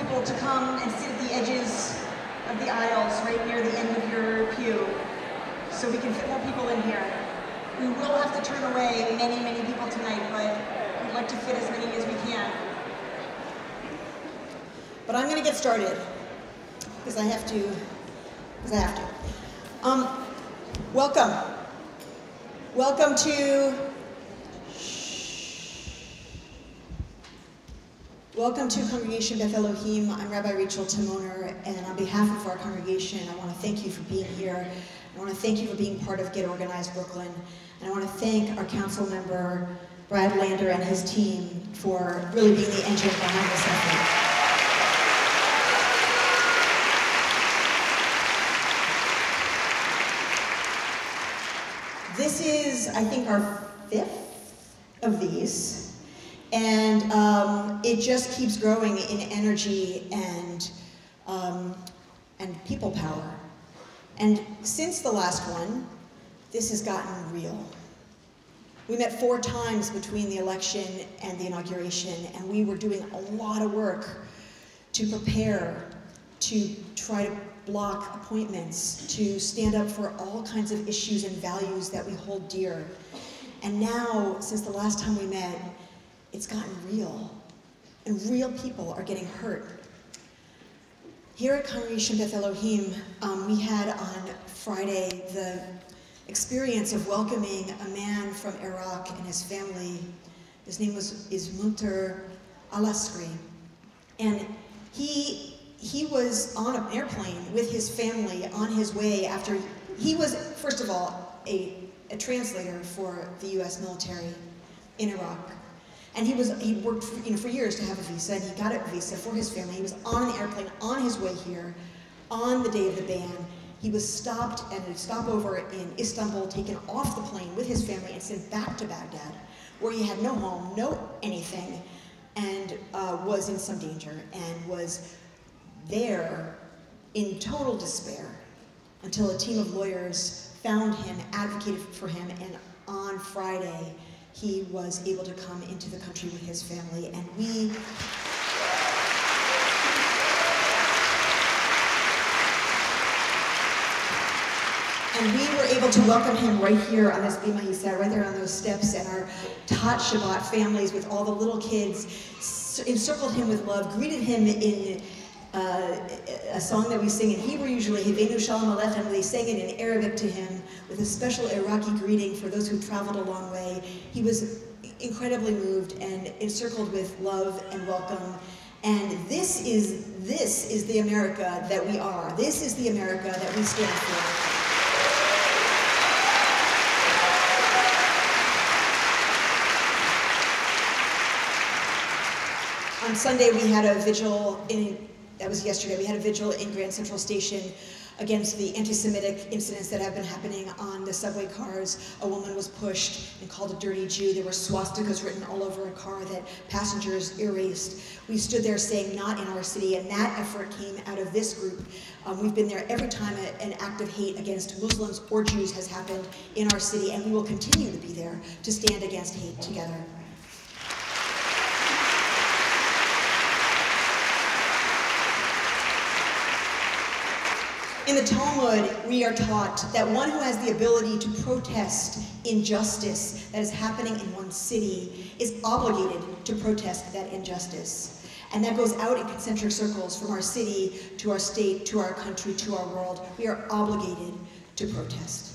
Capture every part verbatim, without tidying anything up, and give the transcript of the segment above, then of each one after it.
people to come and sit at the edges of the aisles right near the end of your pew so we can fit more people in here. We will have to turn away many, many people tonight, but we'd like to fit as many as we can. But I'm going to get started because I have to, because I have to. Um, welcome. Welcome to, welcome to Congregation Beth Elohim. I'm Rabbi Rachel Timoner, and on behalf of our congregation, I want to thank you for being here. I want to thank you for being part of Get Organized Brooklyn. And I want to thank our council member, Brad Lander, and his team for really being the engine behind this effort. This is, I think, our fifth of these, and um, it just keeps growing in energy and, um, and people power. And since the last one, this has gotten real. We met four times between the election and the inauguration, and we were doing a lot of work to prepare, to try to block appointments, to stand up for all kinds of issues and values that we hold dear. And now, since the last time we met, it's gotten real. And real people are getting hurt. Here at Congregation Beth Elohim, um, we had on Friday the experience of welcoming a man from Iraq and his family. His name was is Munter Alaskri. And he He was on an airplane with his family on his way after, he was, first of all, a, a translator for the U S military in Iraq. And he was, he worked for, you know, for years to have a visa, and he got a visa for his family. He was on an airplane on his way here on the day of the ban. He was stopped at a stopover in Istanbul, taken off the plane with his family and sent back to Baghdad, where he had no home, no anything, and uh, was in some danger, and was there in total despair until a team of lawyers found him, advocated for him, and on Friday he was able to come into the country with his family. And we and we were able to welcome him right here on this bima. He sat right there on those steps, and our Tat Shabbat families with all the little kids encircled him with love, greeted him in Uh, a song that we sing in Hebrew usually, Hivenu Shalom Aleichem. They sang it in Arabic to him with a special Iraqi greeting for those who traveled a long way. He was incredibly moved and encircled with love and welcome. And this is, this is the America that we are. This is the America that we stand for. On Sunday, we had a vigil in That was yesterday. We had a vigil in Grand Central Station against the anti-Semitic incidents that have been happening on the subway cars. A woman was pushed and called a dirty Jew. There were swastikas written all over a car that passengers erased. We stood there saying, not in our city, and that effort came out of this group. Um, we've been there every time a, an act of hate against Muslims or Jews has happened in our city, and we will continue to be there to stand against hate together. In the Talmud, we are taught that one who has the ability to protest injustice that is happening in one city is obligated to protest that injustice. And that goes out in concentric circles from our city to our state, to our country, to our world. We are obligated to protest.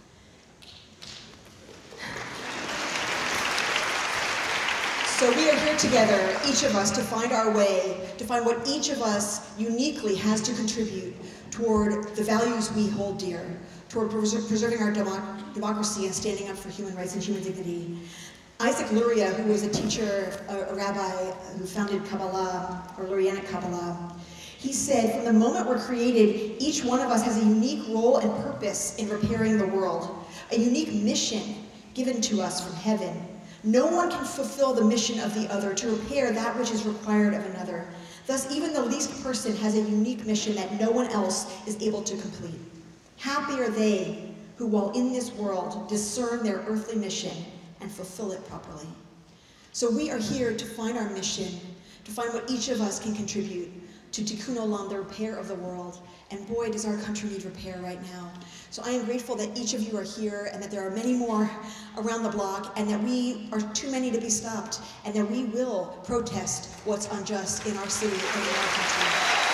So we are here together, each of us, to find our way, to find what each of us uniquely has to contribute toward the values we hold dear, toward preserving our democ democracy and standing up for human rights and human dignity. Isaac Luria, who was a teacher, a, a rabbi who founded Kabbalah, or Lurianic Kabbalah, he said, from the moment we're created, each one of us has a unique role and purpose in repairing the world, a unique mission given to us from heaven. No one can fulfill the mission of the other to repair that which is required of another. Thus, even the least person has a unique mission that no one else is able to complete. Happy are they who, while in this world, discern their earthly mission and fulfill it properly. So we are here to find our mission, to find what each of us can contribute, to Tikkun Olam, the repair of the world. And boy, does our country need repair right now. So I am grateful that each of you are here and that there are many more around the block and that we are too many to be stopped and that we will protest what's unjust in our city and in our country.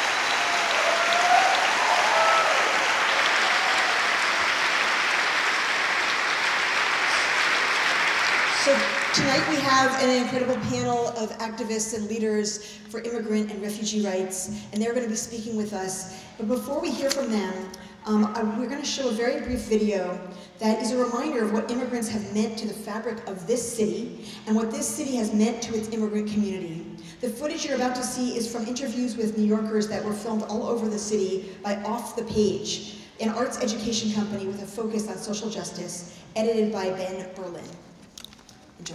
So tonight we have an incredible panel of activists and leaders for immigrant and refugee rights, and they're going to be speaking with us. But before we hear from them, um, I, we're going to show a very brief video that is a reminder of what immigrants have meant to the fabric of this city and what this city has meant to its immigrant community. The footage you're about to see is from interviews with New Yorkers that were filmed all over the city by Off the Page, an arts education company with a focus on social justice, edited by Ben Berlin. Enjoy.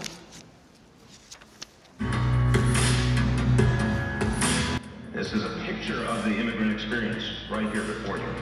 This is a picture of the immigrant experience right here before you.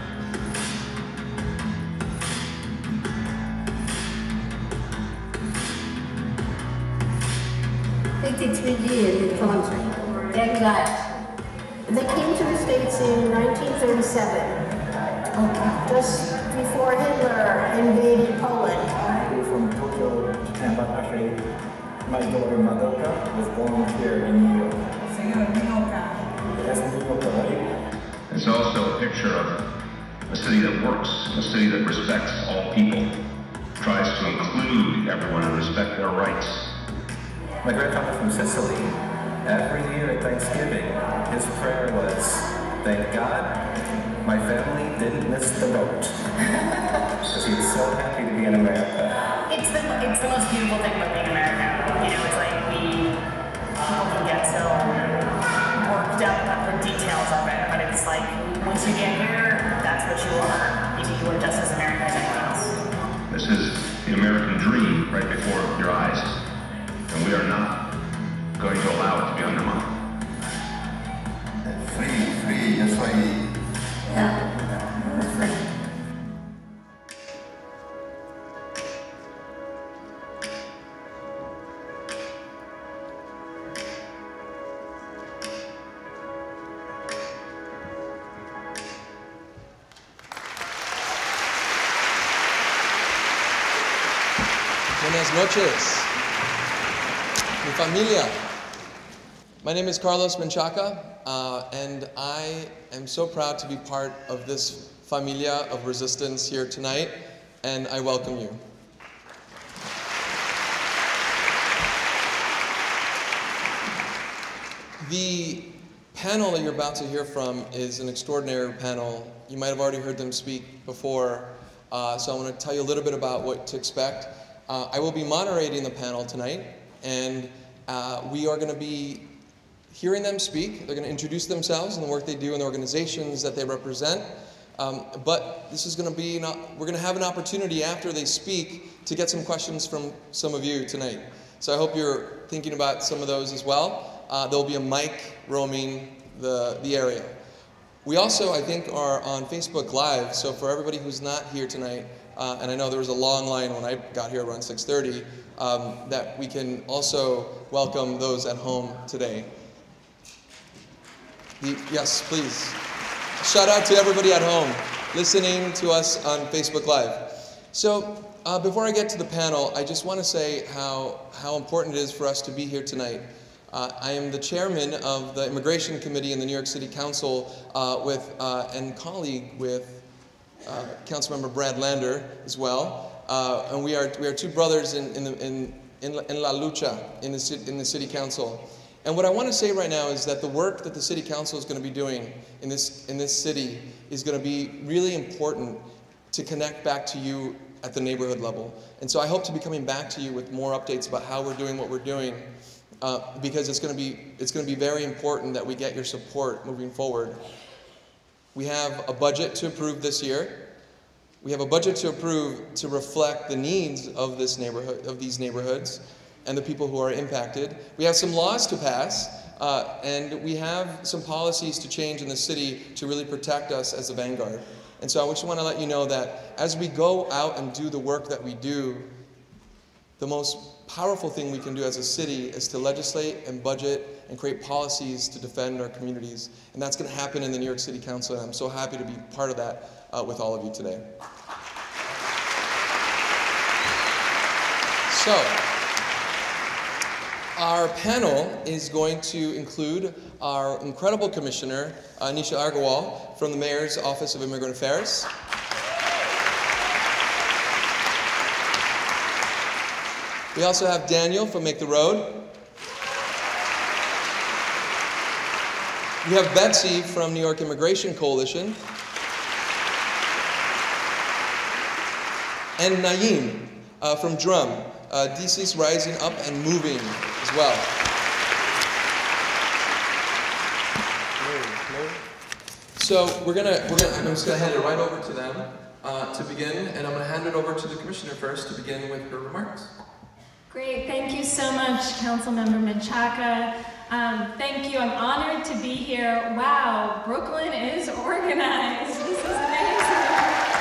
fifty-three years in country. They're glad. They came to the States in nineteen thirty-seven, just before Hitler invaded Poland. We're from Tokyo, Japan, but actually my daughter Madoka was born here in New York. Yes, New York, right? It's also a picture of a city that works, a city that respects all people, tries to include everyone and respect their rights. My grandfather from Sicily, every year at Thanksgiving, his prayer was, thank God my family didn't miss the boat. Because he was so happy to be in America. It's the, it's the most beautiful thing about being American. You know, it's like we people can get so worked up about the details of it, but it's like once you get here, that's what you are. You, you are just as American as anyone else. This is the American dream right before your eyes. And we are not going to allow it to be undermined. Free, free, yo soy... Yeah, free. Buenas noches. Mi familia. My name is Carlos Menchaca, uh, and I am so proud to be part of this familia of resistance here tonight, and I welcome you. The panel that you're about to hear from is an extraordinary panel. You might have already heard them speak before, uh, so I want to tell you a little bit about what to expect. Uh, I will be moderating the panel tonight, and uh, we are going to be hearing them speak. They're going to introduce themselves and the work they do and the organizations that they represent. Um, but this is going to be, not, we're going to have an opportunity after they speak to get some questions from some of you tonight. So I hope you're thinking about some of those as well. Uh, there'll be a mic roaming the, the area. We also, I think, are on Facebook Live, so for everybody who's not here tonight, uh, and I know there was a long line when I got here around six thirty, um, that we can also welcome those at home today. The, yes, please. Shout out to everybody at home listening to us on Facebook Live. So uh, before I get to the panel, I just want to say how, how important it is for us to be here tonight. Uh, I am the chairman of the Immigration Committee in the New York City Council uh, with, uh, and colleague with uh, Councilmember Brad Lander as well. Uh, and we are, we are two brothers in, in, the, in, in, in La Lucha in the, in the City Council. And what I want to say right now is that the work that the City Council is going to be doing in this, in this city is going to be really important to connect back to you at the neighborhood level. And so I hope to be coming back to you with more updates about how we're doing what we're doing, uh, because it's going to be, it's going to be very important that we get your support moving forward. We have a budget to approve this year. We have a budget to approve to reflect the needs of this neighborhood, of these neighborhoods, and the people who are impacted. We have some laws to pass, uh, and we have some policies to change in the city to really protect us as a vanguard. And so I just want to let you know that as we go out and do the work that we do, the most powerful thing we can do as a city is to legislate and budget and create policies to defend our communities. And that's going to happen in the New York City Council, and I'm so happy to be part of that uh, with all of you today. So, our panel is going to include our incredible commissioner, uh, Nisha Agarwal, from the Mayor's Office of Immigrant Affairs. We also have Daniel from Make the Road. We have Betsy from New York Immigration Coalition. And Naeem uh, from Drum, uh, D C's Rising Up and Moving as well. So we're gonna, we're gonna, I'm just gonna hand it right over to them uh, to begin, and I'm gonna hand it over to the Commissioner first to begin with her remarks. Great, thank you so much, Councilmember Menchaca. Um, thank you, I'm honored to be here. Wow, Brooklyn is organized. This is amazing.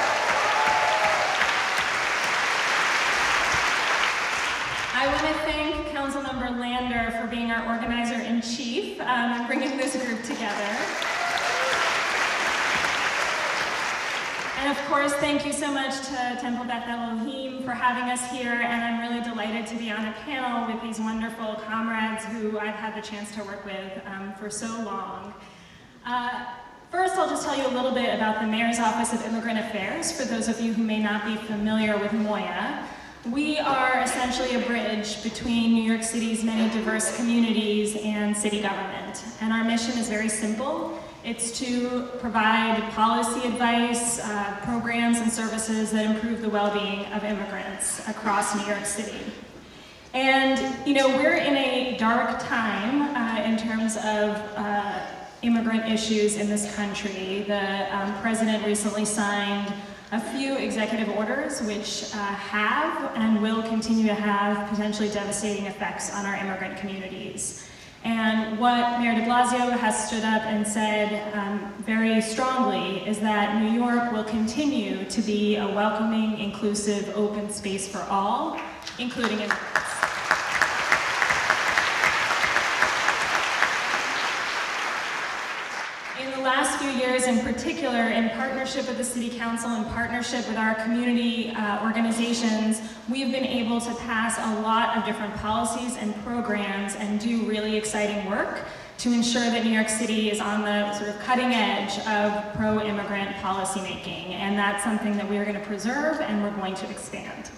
I want to thank Councilmember Lander for being our organizer-in-chief um, and bringing this group together. And of course, thank you so much to Temple Beth Elohim for having us here, and I'm really delighted to be on a panel with these wonderful comrades who I've had the chance to work with um, for so long. Uh, first, I'll just tell you a little bit about the Mayor's Office of Immigrant Affairs, for those of you who may not be familiar with M O I A. We are essentially a bridge between New York City's many diverse communities and city government, and our mission is very simple. It's to provide policy advice, uh, programs and services that improve the well-being of immigrants across New York City. And, you know, we're in a dark time uh, in terms of uh, immigrant issues in this country. The um, president recently signed a few executive orders which uh, have and will continue to have potentially devastating effects on our immigrant communities. And what Mayor de Blasio has stood up and said um, very strongly is that New York will continue to be a welcoming, inclusive, open space for all, including immigrants. In the last few years, in particular, in partnership with the City Council, in partnership with our community uh, organizations, we've been able to pass a lot of different policies and programs and do really exciting work to ensure that New York City is on the sort of cutting edge of pro-immigrant policymaking. And that's something that we are going to preserve and we're going to expand.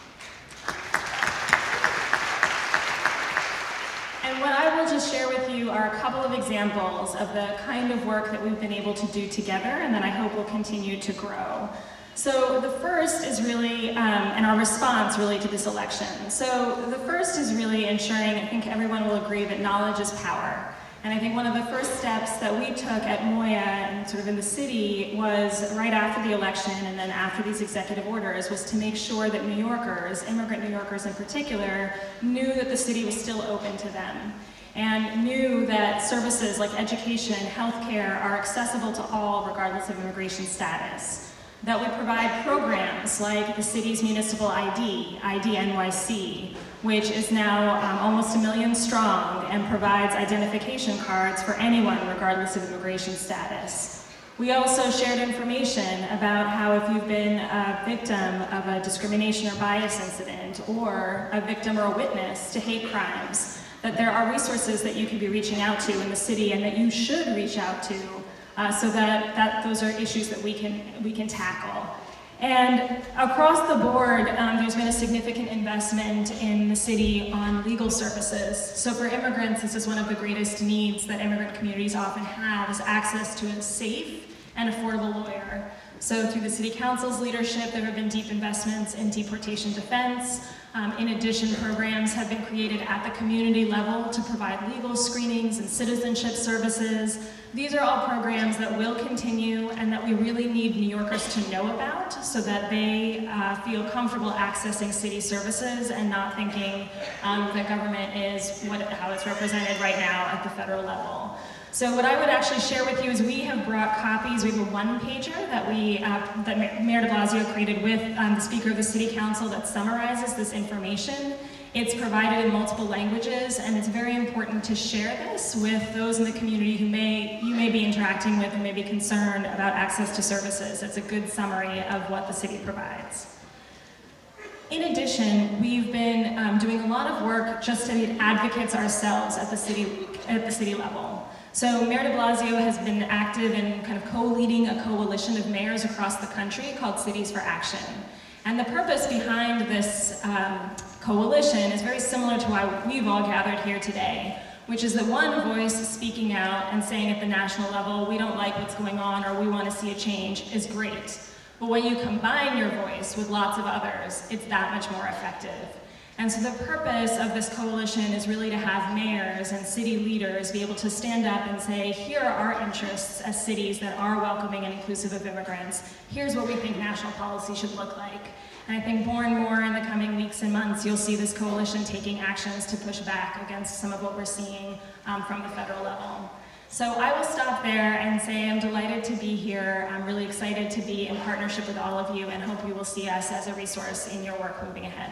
And what I will just share with you are a couple of examples of the kind of work that we've been able to do together and that I hope will continue to grow. So the first is really, um, and our response really to this election. So the first is really ensuring, I think everyone will agree, that knowledge is power. And I think one of the first steps that we took at M O I A and sort of in the city was right after the election and then after these executive orders was to make sure that New Yorkers, immigrant New Yorkers in particular, knew that the city was still open to them and knew that services like education, healthcare are accessible to all regardless of immigration status. That we provide programs like the city's municipal I D, I D N Y C, which is now um, almost a million strong and provides identification cards for anyone regardless of immigration status. We also shared information about how if you've been a victim of a discrimination or bias incident or a victim or a witness to hate crimes, that there are resources that you can be reaching out to in the city and that you should reach out to uh, so that, that those are issues that we can, we can tackle. And across the board, um, there's been a significant investment in the city on legal services. So for immigrants, this is one of the greatest needs that immigrant communities often have, is access to a safe and affordable lawyer. So through the City Council's leadership, there have been deep investments in deportation defense. Um, in addition, programs have been created at the community level to provide legal screenings and citizenship services. These are all programs that will continue and that we really need New Yorkers to know about so that they uh, feel comfortable accessing city services and not thinking um, that government is what, how it's represented right now at the federal level. So what I would actually share with you is we have brought copies. We have a one-pager that we uh, that Mayor de Blasio created with um, the Speaker of the City Council that summarizes this information. It's provided in multiple languages, and it's very important to share this with those in the community who may you may be interacting with and may be concerned about access to services. It's a good summary of what the city provides. In addition, we've been um, doing a lot of work just to be advocates ourselves at the city at the city level. So Mayor de Blasio has been active in kind of co-leading a coalition of mayors across the country called Cities for Action. And the purpose behind this um, coalition is very similar to why we've all gathered here today, which is that one voice speaking out and saying at the national level, we don't like what's going on or we want to see a change is great. But when you combine your voice with lots of others, it's that much more effective. And so the purpose of this coalition is really to have mayors and city leaders be able to stand up and say, here are our interests as cities that are welcoming and inclusive of immigrants. Here's what we think national policy should look like. And I think more and more in the coming weeks and months, you'll see this coalition taking actions to push back against some of what we're seeing um, from the federal level. So I will stop there and say I'm delighted to be here. I'm really excited to be in partnership with all of you and hope you will see us as a resource in your work moving ahead.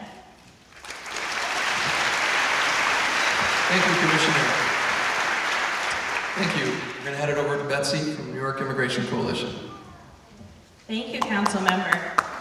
Thank you, Commissioner. Thank you. We're going to head it over to Betsy from New York Immigration Coalition. Thank you, Council Member.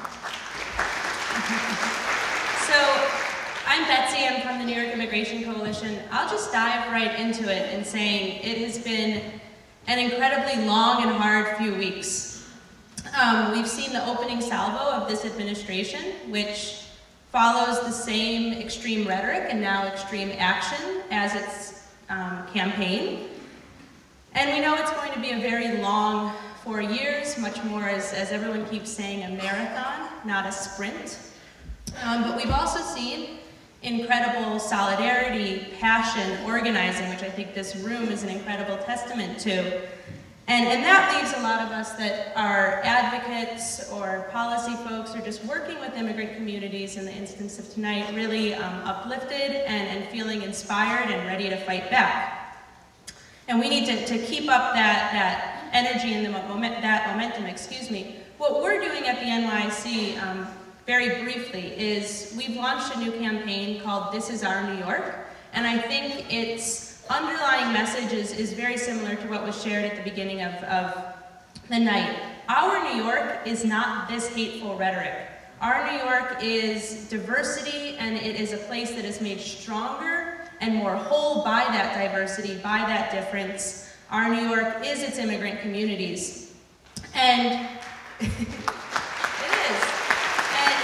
So, I'm Betsy, I'm from the New York Immigration Coalition. I'll just dive right into it in saying it has been an incredibly long and hard few weeks. Um, we've seen the opening salvo of this administration, which follows the same extreme rhetoric and now extreme action as its um, campaign. And we know it's going to be a very long four years, much more, as, as everyone keeps saying, a marathon, not a sprint. Um, but we've also seen incredible solidarity, passion, organizing, which I think this room is an incredible testament to. And, and that leaves a lot of us that are advocates or policy folks or just working with immigrant communities in the instance of tonight really um, uplifted and, and feeling inspired and ready to fight back. And we need to, to keep up that, that energy and the moment, that momentum, excuse me. What we're doing at the N Y C, um, very briefly, is we've launched a new campaign called This Is Our New York, and I think its underlying message is, is very similar to what was shared at the beginning of, of the night. Our New York is not this hateful rhetoric. Our New York is diversity, and it is a place that is made stronger and more whole by that diversity, by that difference. Our New York is its immigrant communities. And it is. And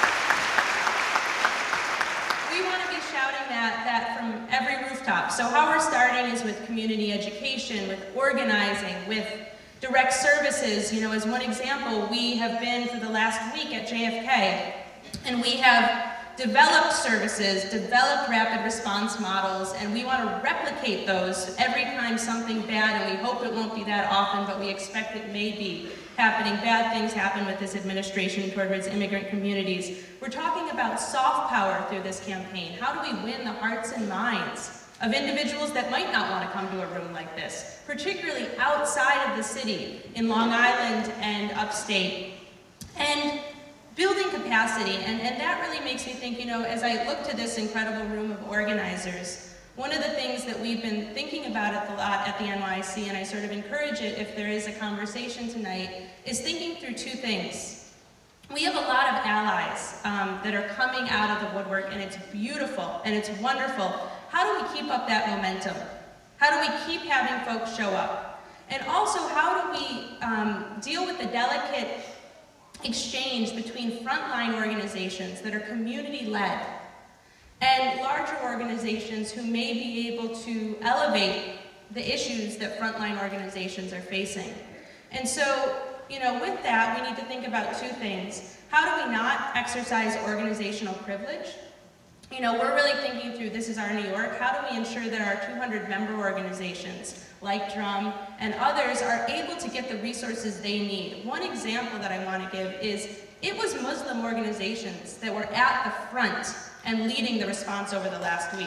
we want to be shouting that, that from every rooftop. So how we're starting is with community education, with organizing, with direct services. You know, as one example, we have been for the last week at J F K, and we have developed services, developed rapid response models, and we want to replicate those every time something bad, and we hope it won't be that often, but we expect it may be happening. Bad things happen with this administration towards immigrant communities. We're talking about soft power through this campaign. How do we win the hearts and minds of individuals that might not want to come to a room like this, particularly outside of the city, in Long Island and upstate? And building capacity, and, and that really makes me think, you know, as I look to this incredible room of organizers, one of the things that we've been thinking about a lot at the N Y C, and I sort of encourage it if there is a conversation tonight, is thinking through two things. We have a lot of allies um, that are coming out of the woodwork, and it's beautiful, and it's wonderful. How do we keep up that momentum? How do we keep having folks show up? And also, how do we um, deal with the delicate exchange between frontline organizations that are community-led and larger organizations who may be able to elevate the issues that frontline organizations are facing. And so, you know, with that, we need to think about two things. How do we not exercise organizational privilege? You know, we're really thinking through This Is Our New York. How do we ensure that our two hundred member organizations, like Drum and others, are able to get the resources they need? One example that I want to give is it was Muslim organizations that were at the front and leading the response over the last week.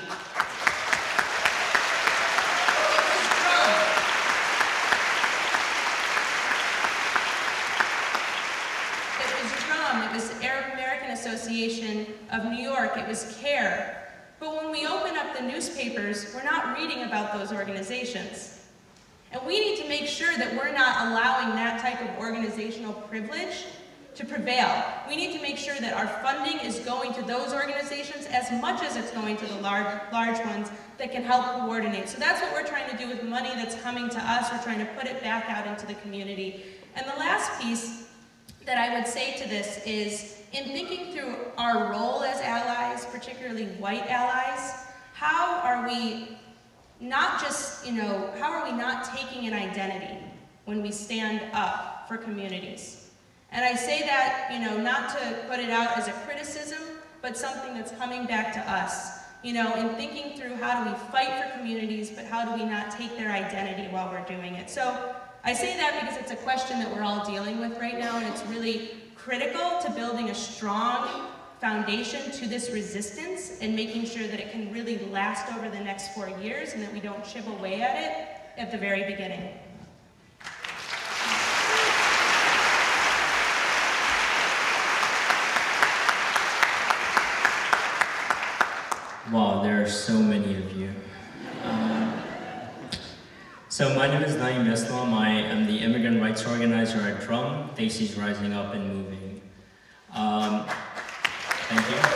It was Drum, it was Arab American Association of New York, it was CARE, the newspapers, we're not reading about those organizations. And we need to make sure that we're not allowing that type of organizational privilege to prevail. We need to make sure that our funding is going to those organizations as much as it's going to the large, large ones that can help coordinate. So that's what we're trying to do with money that's coming to us. We're trying to put it back out into the community. And the last piece that I would say to this is, in thinking through our role as allies, particularly white allies, how are we not just, you know, how are we not taking an identity when we stand up for communities? And I say that, you know, not to put it out as a criticism, but something that's coming back to us. You know, in thinking through how do we fight for communities, but how do we not take their identity while we're doing it? So I say that because it's a question that we're all dealing with right now, and it's really critical to building a strong foundation to this resistance and making sure that it can really last over the next four years and that we don't chip away at it at the very beginning. Wow, there are so many of you. Um, so my name is Naeem Islam. I am the immigrant rights organizer at Drum, Daisy's Rising Up and Moving. Um, thank you.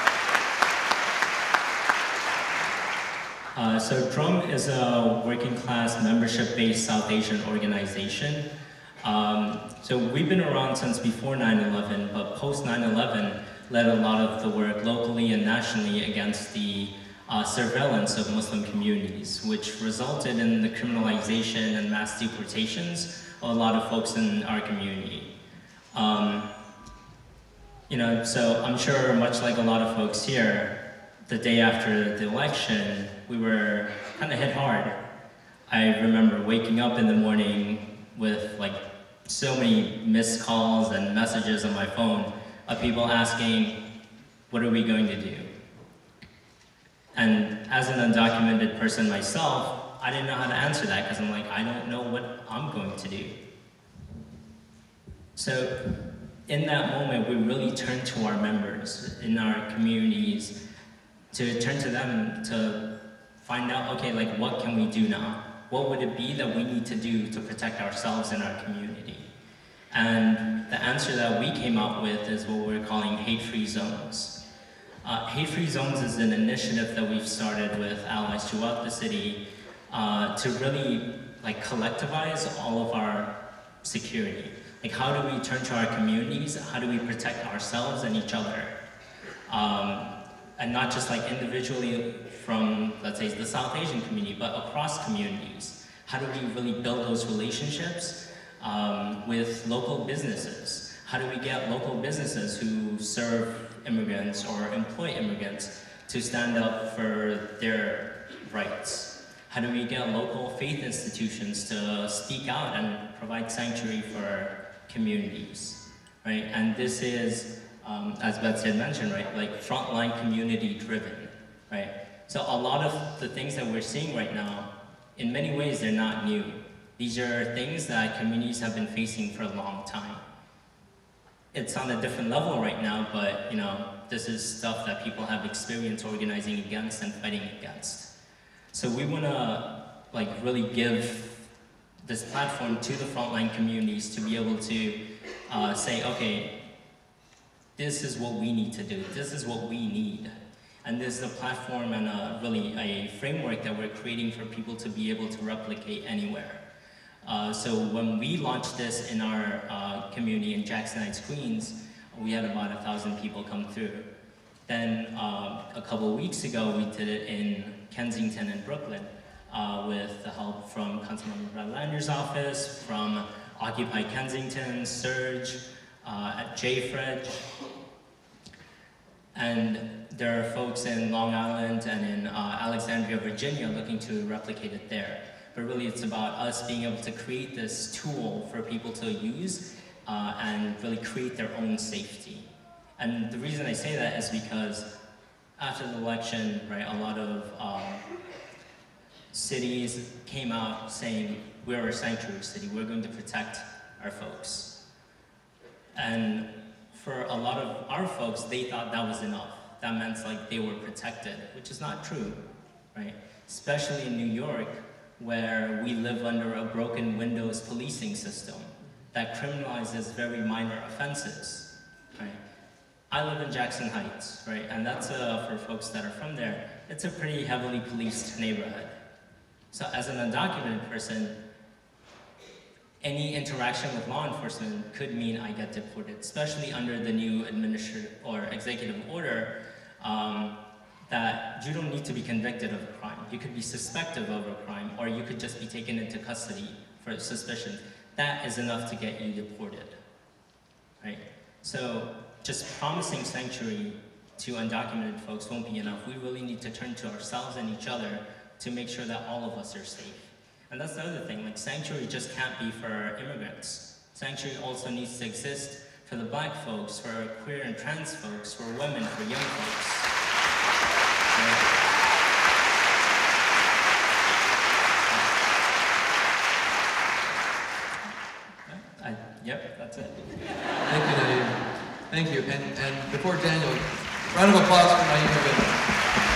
Uh, so Drum is a working class membership-based South Asian organization. Um, so we've been around since before nine eleven, but post nine eleven, led a lot of the work locally and nationally against the uh, surveillance of Muslim communities, which resulted in the criminalization and mass deportations of a lot of folks in our community. Um, you know, so I'm sure, much like a lot of folks here, the day after the election, we were kind of hit hard. I remember waking up in the morning with like so many missed calls and messages on my phone of people asking, what are we going to do? And as an undocumented person myself, I didn't know how to answer that because I'm like, I don't know what I'm going to do. So in that moment, we really turned to our members in our communities to turn to them to find out, okay, like what can we do now? What would it be that we need to do to protect ourselves and our community? And the answer that we came up with is what we're calling hate-free zones. Uh, hate-free zones is an initiative that we've started with allies throughout the city uh, to really like collectivize all of our security. Like how do we turn to our communities? How do we protect ourselves and each other? Um, and not just like individually from, let's say, the South Asian community, but across communities. How do we really build those relationships Um, with local businesses? How do we get local businesses who serve immigrants or employ immigrants to stand up for their rights? How do we get local faith institutions to speak out and provide sanctuary for communities, right? And this is, um, as Betsy had mentioned, right, like frontline community driven, right? So a lot of the things that we're seeing right now, in many ways, they're not new. These are things that communities have been facing for a long time. It's on a different level right now, but you know, this is stuff that people have experience organizing against and fighting against. So we want to like really give this platform to the frontline communities to be able to uh, say, okay, this is what we need to do. This is what we need. And this is a platform and a, really a framework that we're creating for people to be able to replicate anywhere. Uh, so when we launched this in our uh, community in Jackson Heights, Queens, we had about a thousand people come through. Then uh, a couple of weeks ago, we did it in Kensington and Brooklyn uh, with the help from Councilmember Brad Lander's office, from Occupy Kensington, Surge, uh, at J F R E D. And there are folks in Long Island and in uh, Alexandria, Virginia looking to replicate it there. But really it's about us being able to create this tool for people to use uh, and really create their own safety. And the reason I say that is because after the election, right, a lot of um, cities came out saying, we're a sanctuary city, we're going to protect our folks. And for a lot of our folks, they thought that was enough. That meant like they were protected, which is not true. right? Especially in New York, where we live under a broken windows policing system that criminalizes very minor offenses, right? I live in Jackson Heights, right? And that's, uh, for folks that are from there, it's a pretty heavily policed neighborhood. So as an undocumented person, any interaction with law enforcement could mean I get deported, especially under the new administrative or executive order um, that you don't need to be convicted of a crime. You could be suspected of a crime, or you could just be taken into custody for suspicion. That is enough to get you deported, right? So just promising sanctuary to undocumented folks won't be enough. We really need to turn to ourselves and each other to make sure that all of us are safe. And that's the other thing, like sanctuary just can't be for immigrants. Sanctuary also needs to exist for the black folks, for queer and trans folks, for women, for young folks. Yeah. I, yep, that's it. Thank you, Naeem. Thank you. And, and before Daniel, round of applause for Naeem Rabin.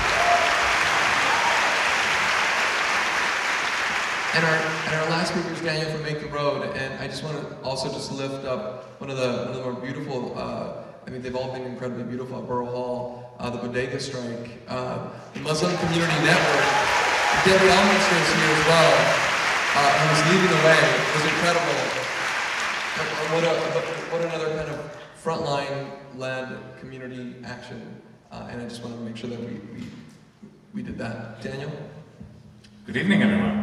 And our, and our last speaker is Daniel from Make the Road, and I just want to also just lift up one of the, one of the more beautiful, uh, I mean, they've all been incredibly beautiful at Borough Hall, uh, the Bodega Strike, uh, the Muslim Community Network. Debbie Elminster is here as well, uh, who was leading the way. It was incredible. What, a, what another kind of frontline-led community action, uh, and I just want to make sure that we, we, we did that. Daniel? Good evening, everyone.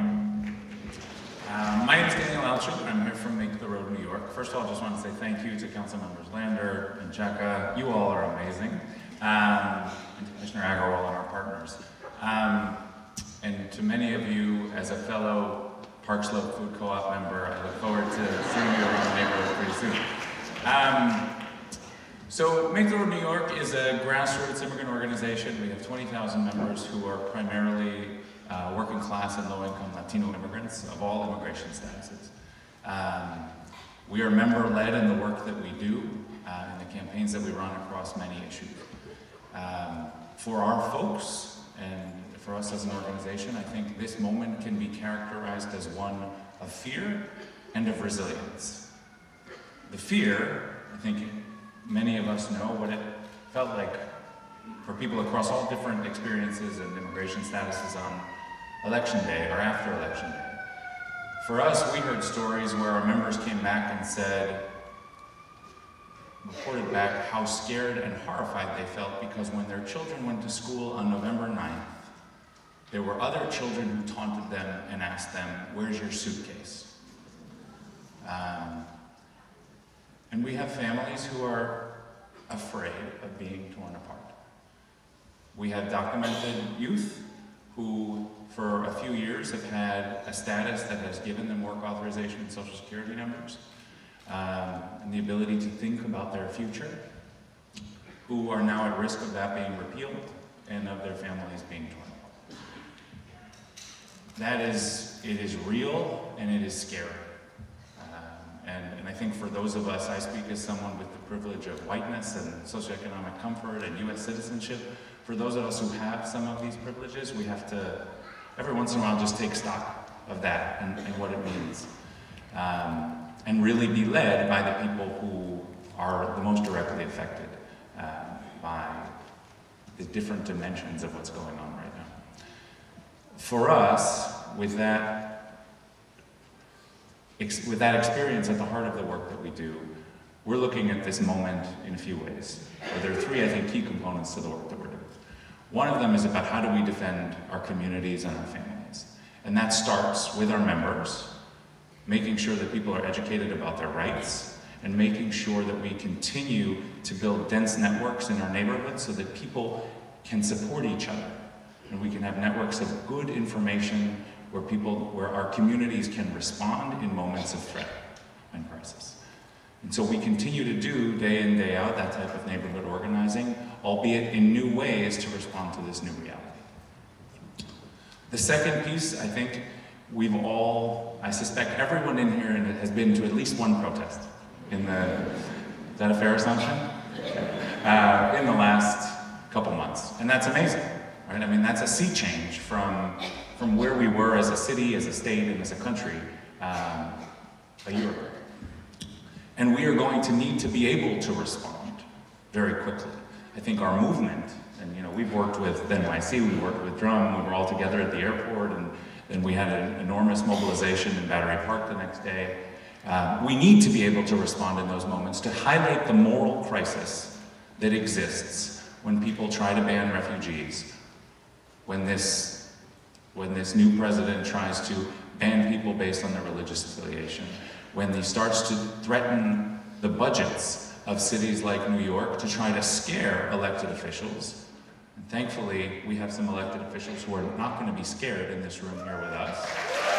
Um, my name is Daniel Alchuk. I'm here from Make the Road, New York. First of all, I just want to say thank you to Council Members Lander and Cheka. You all are amazing. Um, and to Commissioner Agarwal and our partners. Um, and to many of you, as a fellow Park Slope Food Co-op member, I look forward to seeing you around the neighborhood pretty soon. Um, so Make the Road New York is a grassroots immigrant organization. We have twenty thousand members who are primarily uh, working class and low-income Latino immigrants of all immigration statuses. Um, we are member-led in the work that we do uh, and the campaigns that we run across many issues. Um, for our folks and for us as an organization, I think this moment can be characterized as one of fear and of resilience. The fear, I think many of us know what it felt like for people across all different experiences and immigration statuses on election day or after election day. For us, we heard stories where our members came back and said, reported back how scared and horrified they felt because when their children went to school on November ninth, there were other children who taunted them and asked them, "Where's your suitcase?" Um, and we have families who are afraid of being torn apart. We have documented youth who, for a few years, have had a status that has given them work authorization and social security numbers, um, and the ability to think about their future, who are now at risk of that being repealed and of their families being torn apart. That is, it is real and it is scary. Um, and, and I think for those of us, I speak as someone with the privilege of whiteness and socioeconomic comfort and U S citizenship. For those of us who have some of these privileges, we have to, every once in a while, just take stock of that and, and what it means. Um, and really be led by the people who are the most directly affected uh, by the different dimensions of what's going on right now. For us, with that, ex with that experience at the heart of the work that we do, we're looking at this moment in a few ways. There are three, I think, key components to the work that we're doing. One of them is about how do we defend our communities and our families. And that starts with our members, making sure that people are educated about their rights, and making sure that we continue to build dense networks in our neighborhoods so that people can support each other. And we can have networks of good information where people, where our communities can respond in moments of threat and crisis. And so we continue to do day in, day out that type of neighborhood organizing, albeit in new ways to respond to this new reality. The second piece, I think we've all, I suspect everyone in here has been to at least one protest in the, is that a fair assumption? Uh, in the last couple months, and that's amazing. right? I mean, that's a sea change from, from where we were as a city, as a state, and as a country um, a year ago. And we are going to need to be able to respond very quickly. I think our movement, and you know, we've worked with N Y C, we worked with Drum, we were all together at the airport, and then we had an enormous mobilization in Battery Park the next day. Uh, we need to be able to respond in those moments to highlight the moral crisis that exists when people try to ban refugees, when this, when this new president tries to ban people based on their religious affiliation, when he starts to threaten the budgets of cities like New York to try to scare elected officials. And thankfully, we have some elected officials who are not going to be scared in this room here with us.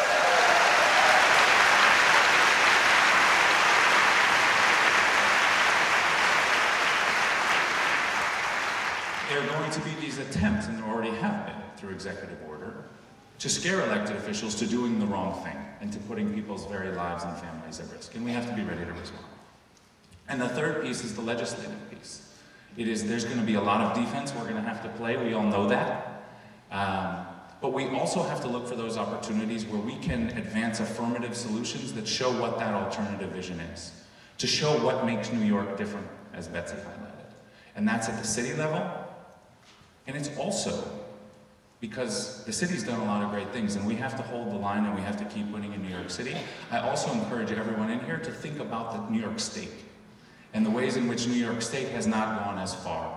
There are going to be these attempts, and there already have been, through executive order, to scare elected officials to doing the wrong thing and to putting people's very lives and families at risk. And we have to be ready to respond. And the third piece is the legislative piece. It is, there's going to be a lot of defense we're going to have to play. We all know that. Um, but we also have to look for those opportunities where we can advance affirmative solutions that show what that alternative vision is, to show what makes New York different, as Betsy highlighted. And that's at the city level. And it's also because the city's done a lot of great things, and we have to hold the line and we have to keep winning in New York City. I also encourage everyone in here to think about the New York State and the ways in which New York State has not gone as far.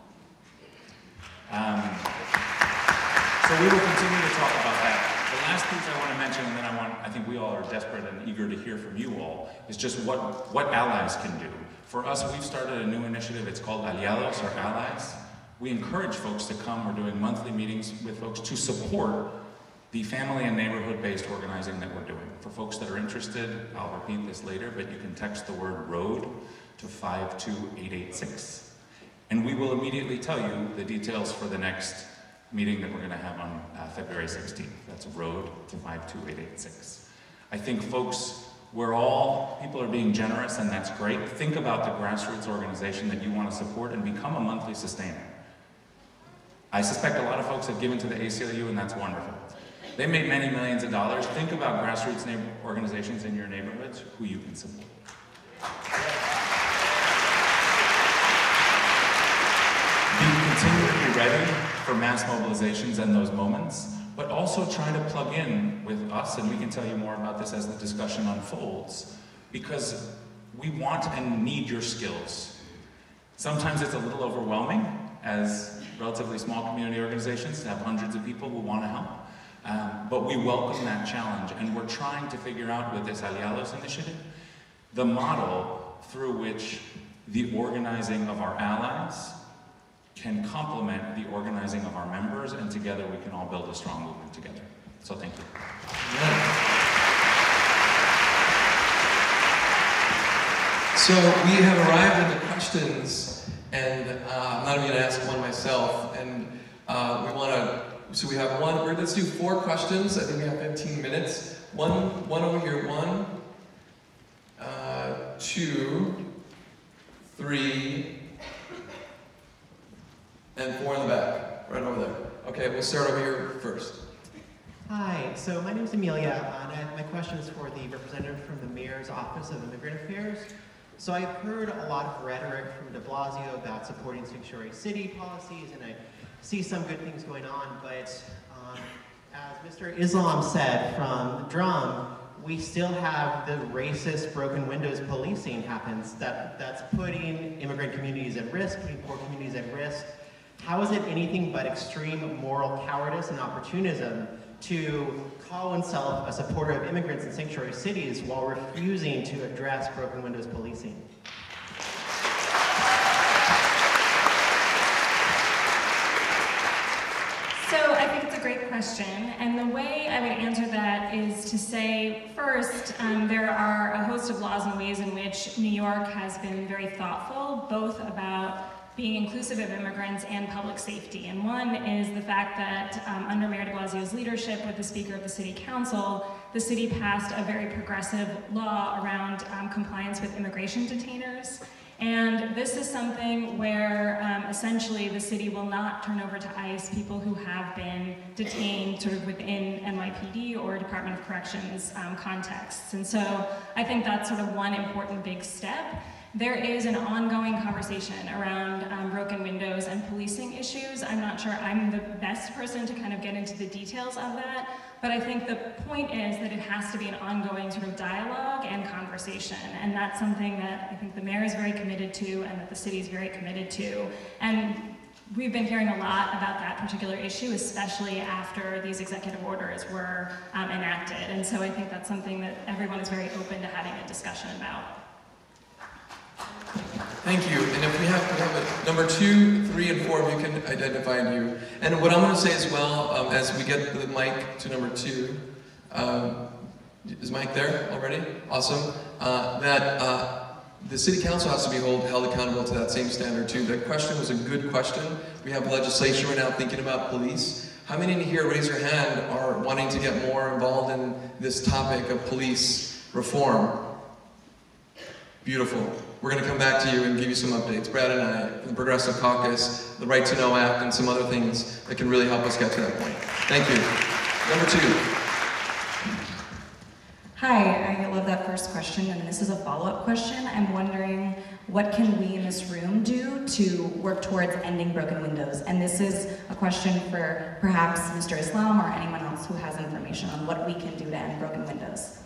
Um, so we will continue to talk about that. The last piece I want to mention, and then I want, I think we all are desperate and eager to hear from you all, is just what, what allies can do. For us, we've started a new initiative. It's called Aliados, or Allies. We encourage folks to come. We're doing monthly meetings with folks to support the family and neighborhood-based organizing that we're doing. For folks that are interested, I'll repeat this later, but you can text the word ROAD to five two eight eight six. And we will immediately tell you the details for the next meeting that we're going to have on uh, February sixteenth. That's ROAD to five two eight eight six. I think folks, we're all, people are being generous, and that's great. Think about the grassroots organization that you want to support and become a monthly sustainer. I suspect a lot of folks have given to the A C L U, and that's wonderful. They made many millions of dollars. Think about grassroots organizations in your neighborhoods who you can support. Be, continue to be ready for mass mobilizations and those moments, but also try to plug in with us, and we can tell you more about this as the discussion unfolds, because we want and need your skills. Sometimes it's a little overwhelming as relatively small community organizations to have hundreds of people who want to help. Um, but we welcome that challenge, and we're trying to figure out with this Aliados initiative the model through which the organizing of our allies can complement the organizing of our members, and together we can all build a strong movement together. So thank you. Yeah. So we have arrived at the questions, and uh, I'm not even going to ask one myself, and uh, we want to, so we have one, we're, let's do four questions. I think we have fifteen minutes. One, one over here, one, uh, two, three, and four in the back, right over there. Okay, we'll start over here first. Hi, so my name is Amelia, and I, my question is for the representative from the Mayor's Office of Immigrant Affairs. So I've heard a lot of rhetoric from de Blasio about supporting sanctuary city policies, and I see some good things going on, but um, as Mister Islam said from Drum, we still have the racist broken windows policing happens that, that's putting immigrant communities at risk, putting poor communities at risk. How is it anything but extreme moral cowardice and opportunism to call oneself a supporter of immigrants in sanctuary cities while refusing to address broken windows policing? So I think it's a great question, and the way I would answer that is to say, first, um, there are a host of laws and ways in which New York has been very thoughtful, both about being inclusive of immigrants and public safety. And one is the fact that um, under Mayor de Blasio's leadership with the Speaker of the City Council, the city passed a very progressive law around um, compliance with immigration detainers. And this is something where um, essentially the city will not turn over to ICE people who have been detained sort of within N Y P D or Department of Corrections um, contexts. And so I think that's sort of one important big step. There is an ongoing conversation around um, broken windows and policing issues. I'm not sure I'm the best person to kind of get into the details of that, but I think the point is that it has to be an ongoing sort of dialogue and conversation, and that's something that I think the mayor is very committed to and that the city is very committed to. And we've been hearing a lot about that particular issue, especially after these executive orders were um, enacted, and so I think that's something that everyone is very open to having a discussion about. Thank you. And if we have, we have a, number two, three, and four, you can identify you. And what I'm going to say as well, um, as we get the mic to number two, um, is Mike there already? Awesome. Uh, that uh, the city council has to be hold, held accountable to that same standard too. That question was a good question. We have legislation right now thinking about police. How many in here, raise your hand, are wanting to get more involved in this topic of police reform? Beautiful. We're going to come back to you and give you some updates. Brad and I, the Progressive Caucus, the Right to Know Act, and some other things that can really help us get to that point. Thank you. Number two. Hi, I love that first question, and this is a follow-up question. I'm wondering, what can we in this room do to work towards ending broken windows? And this is a question for perhaps Mister Islam or anyone else who has information on what we can do to end broken windows.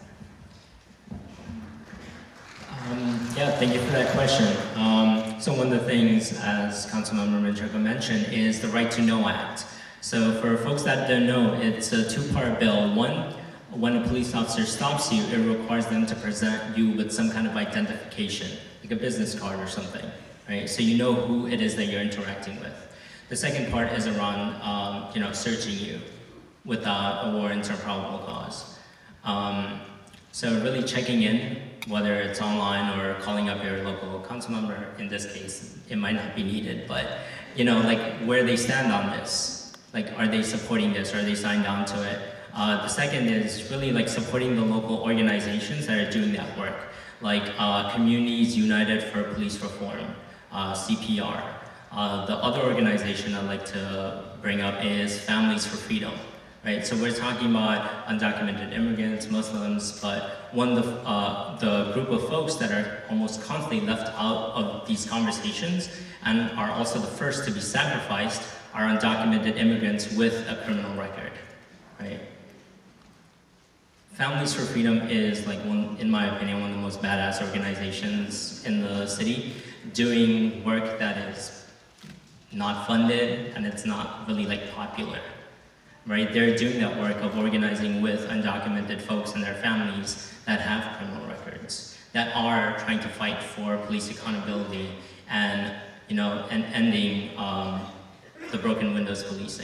Um, yeah, thank you for that question. Um, so one of the things, as Councilmember Manchego mentioned, is the Right to Know Act. So for folks that don't know, it's a two-part bill. One, when a police officer stops you, it requires them to present you with some kind of identification, like a business card or something, right? So you know who it is that you're interacting with. The second part is around, um, you know, searching you without a warrant or probable cause. Um, so really checking in, whether it's online or calling up your local council member. In this case, it might not be needed, but you know, like where they stand on this. Like, are they supporting this? Are they signed on to it? Uh, the second is really like supporting the local organizations that are doing that work, like uh, Communities United for Police Reform, uh, C P R. Uh, the other organization I'd like to bring up is Families for Freedom. Right, so we're talking about undocumented immigrants, Muslims, but one of the, uh, the group of folks that are almost constantly left out of these conversations and are also the first to be sacrificed are undocumented immigrants with a criminal record, right? Families for Freedom is, like, one, in my opinion, one of the most badass organizations in the city, doing work that is not funded and it's not really like popular. Right, they're doing that work of organizing with undocumented folks and their families that have criminal records, that are trying to fight for police accountability and, you know, and ending um, the broken windows policing.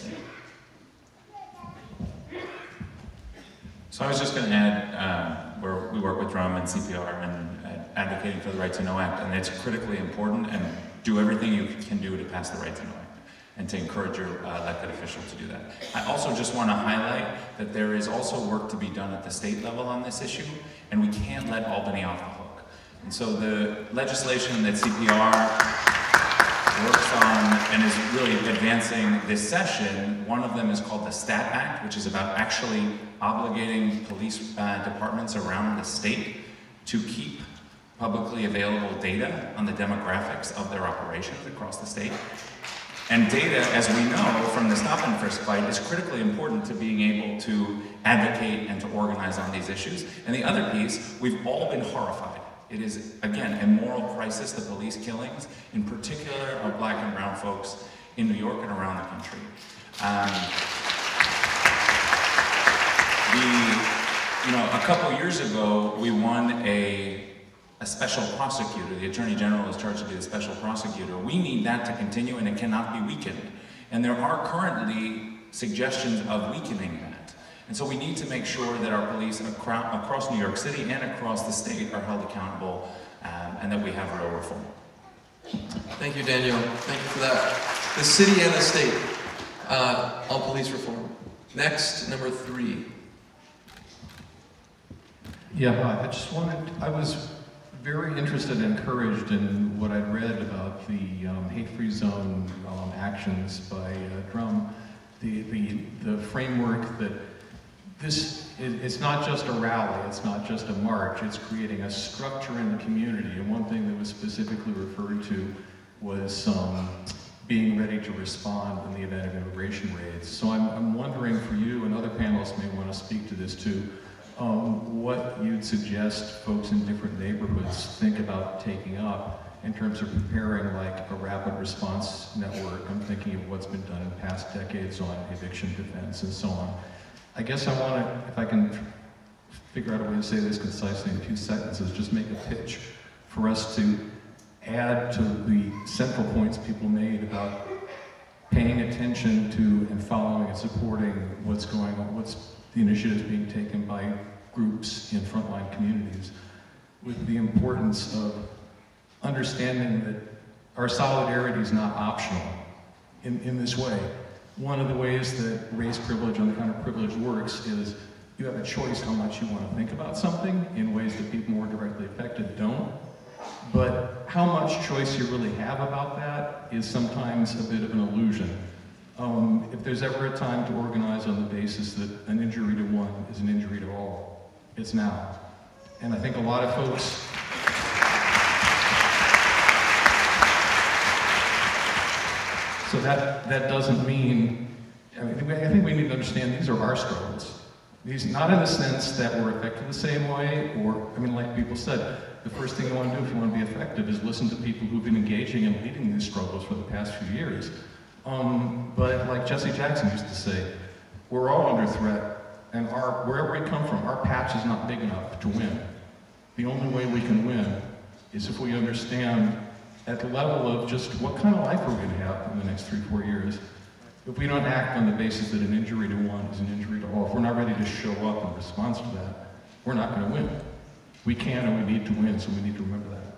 So I was just going to add, uh, where we work with Drum and C P R and uh, advocating for the Right to Know Act, and it's critically important, and do everything you can do to pass the Right to Know Act and to encourage your uh, elected official to do that. I also just want to highlight that there is also work to be done at the state level on this issue, and we can't let Albany off the hook. And so the legislation that C P R works on and is really advancing this session, one of them is called the STAT Act, which is about actually obligating police uh, departments around the state to keep publicly available data on the demographics of their operations across the state. And data, as we know from the stop and frisk fight, is critically important to being able to advocate and to organize on these issues. And the other piece, we've all been horrified. It is, again, a moral crisis, the police killings, in particular of black and brown folks in New York and around the country. Um, the, you know, a couple years ago, we won a a special prosecutor. The Attorney General is charged to be the special prosecutor. We need that to continue, and it cannot be weakened. And there are currently suggestions of weakening that. And so we need to make sure that our police across New York City and across the state are held accountable, um, and that we have real reform. Thank you, Daniel. Thank you for that. The city and the state uh, on police reform. Next, number three. Yeah, hi. I just wanted, I was very interested and encouraged in what I'd read about the um, hate-free zone um, actions by uh, Drum, the, the, the framework that this, it, it's not just a rally, it's not just a march, it's creating a structure in the community. And one thing that was specifically referred to was um, being ready to respond in the event of immigration raids. So I'm, I'm wondering for you, and other panelists may want to speak to this too, um, what you'd suggest folks in different neighborhoods think about taking up in terms of preparing like a rapid response network. I'm thinking of what's been done in past decades on eviction defense and so on. I guess I want to, if I can figure out a way to say this concisely in a few sentences, just make a pitch for us to add to the central points people made about paying attention to and following and supporting what's going on, what's the initiatives being taken by groups in frontline communities, with the importance of understanding that our solidarity is not optional in, in this way. One of the ways that race privilege and underprivilege works is you have a choice how much you want to think about something in ways that people more directly affected don't. But how much choice you really have about that is sometimes a bit of an illusion. Um, if there's ever a time to organize on the basis that an injury to one is an injury to all, it's now. And I think a lot of folks so that, that doesn't mean, I mean, I think we need to understand these are our struggles. These, not in the sense that we're affected the same way, or, I mean, like people said, the first thing you want to do if you want to be effective is listen to people who've been engaging and leading these struggles for the past few years. Um, but like Jesse Jackson used to say, we're all under threat, and our, wherever we come from, our patch is not big enough to win. The only way we can win is if we understand at the level of just what kind of life we're going to have in the next three, four years. If we don't act on the basis that an injury to one is an injury to all, if we're not ready to show up in response to that, we're not going to win. We can and we need to win, so we need to remember that.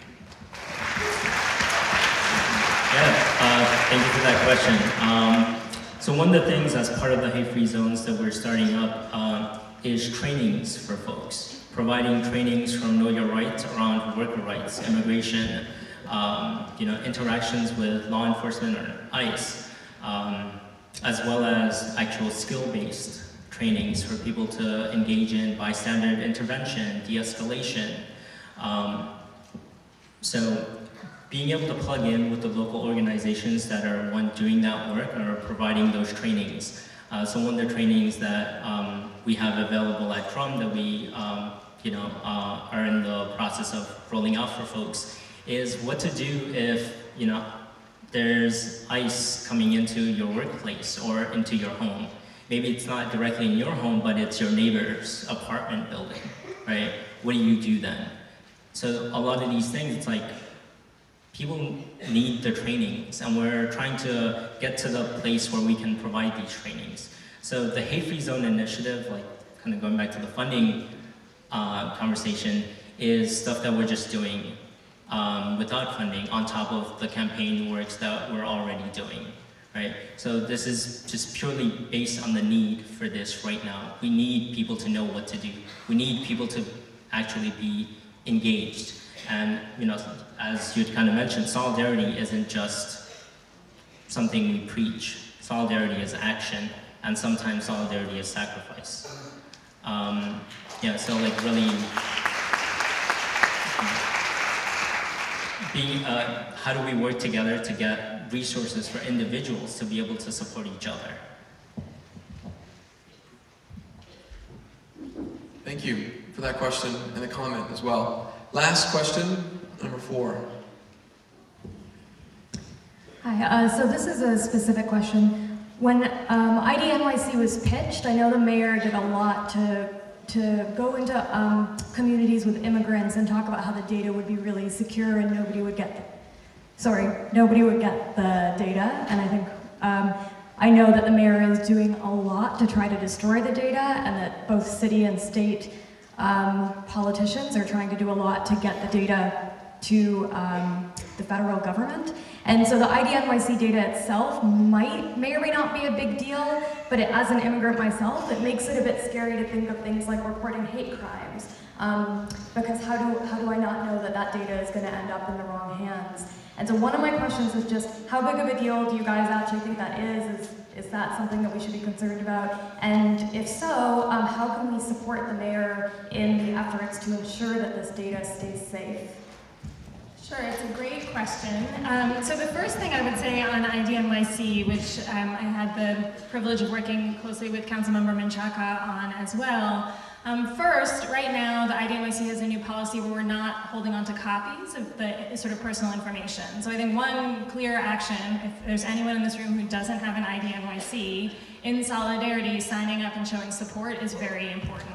Yeah, uh, thank you for that question. Um, so one of the things as part of the hate-free zones that we're starting up uh, is trainings for folks, providing trainings from Know Your Rights around worker rights, immigration, um, you know, interactions with law enforcement or ICE, um, as well as actual skill-based trainings for people to engage in bystander intervention, de-escalation. Um, so being able to plug in with the local organizations that are one doing that work or providing those trainings. Uh, so one of the trainings that um, we have available at Drum that we um, you know, uh, are in the process of rolling out for folks is what to do if you know there's ICE coming into your workplace or into your home. Maybe it's not directly in your home, but it's your neighbor's apartment building, right? What do you do then? So a lot of these things, it's like, people need the trainings, and we're trying to get to the place where we can provide these trainings. So the Hate-Free Zone initiative, like kind of going back to the funding uh, conversation, is stuff that we're just doing um, without funding on top of the campaign works that we're already doing. Right? So this is just purely based on the need for this right now. We need people to know what to do. We need people to actually be engaged. And you know, as you kind of mentioned, solidarity isn't just something we preach. Solidarity is action, and sometimes solidarity is sacrifice. Um, yeah, so like really being, uh, how do we work together to get resources for individuals to be able to support each other? Thank you for that question and the comment as well. Last question, number four. Hi, uh, so this is a specific question. When um, I D N Y C was pitched, I know the mayor did a lot to to go into um, communities with immigrants and talk about how the data would be really secure and nobody would get the, sorry, nobody would get the data. And I think, um, I know that the mayor is doing a lot to try to destroy the data, and that both city and state um, politicians are trying to do a lot to get the data to um, the federal government. And so the I D N Y C data itself might, may or may not be a big deal, but it, as an immigrant myself, it makes it a bit scary to think of things like reporting hate crimes. Um, because how do, how do I not know that that data is going to end up in the wrong hands? And so one of my questions is just, how big of a deal do you guys actually think that is? Is, is that something that we should be concerned about? And if so, um, how can we support the mayor in the efforts to ensure that this data stays safe? Sure, it's a great question. Um, so the first thing I would say on I D N Y C, which um, I had the privilege of working closely with Councilmember Menchaca on as well. Um, first, right now, the I D N Y C has a new policy where we're not holding on to copies of the sort of personal information. So I think one clear action, if there's anyone in this room who doesn't have an I D N Y C, in solidarity, signing up and showing support is very important.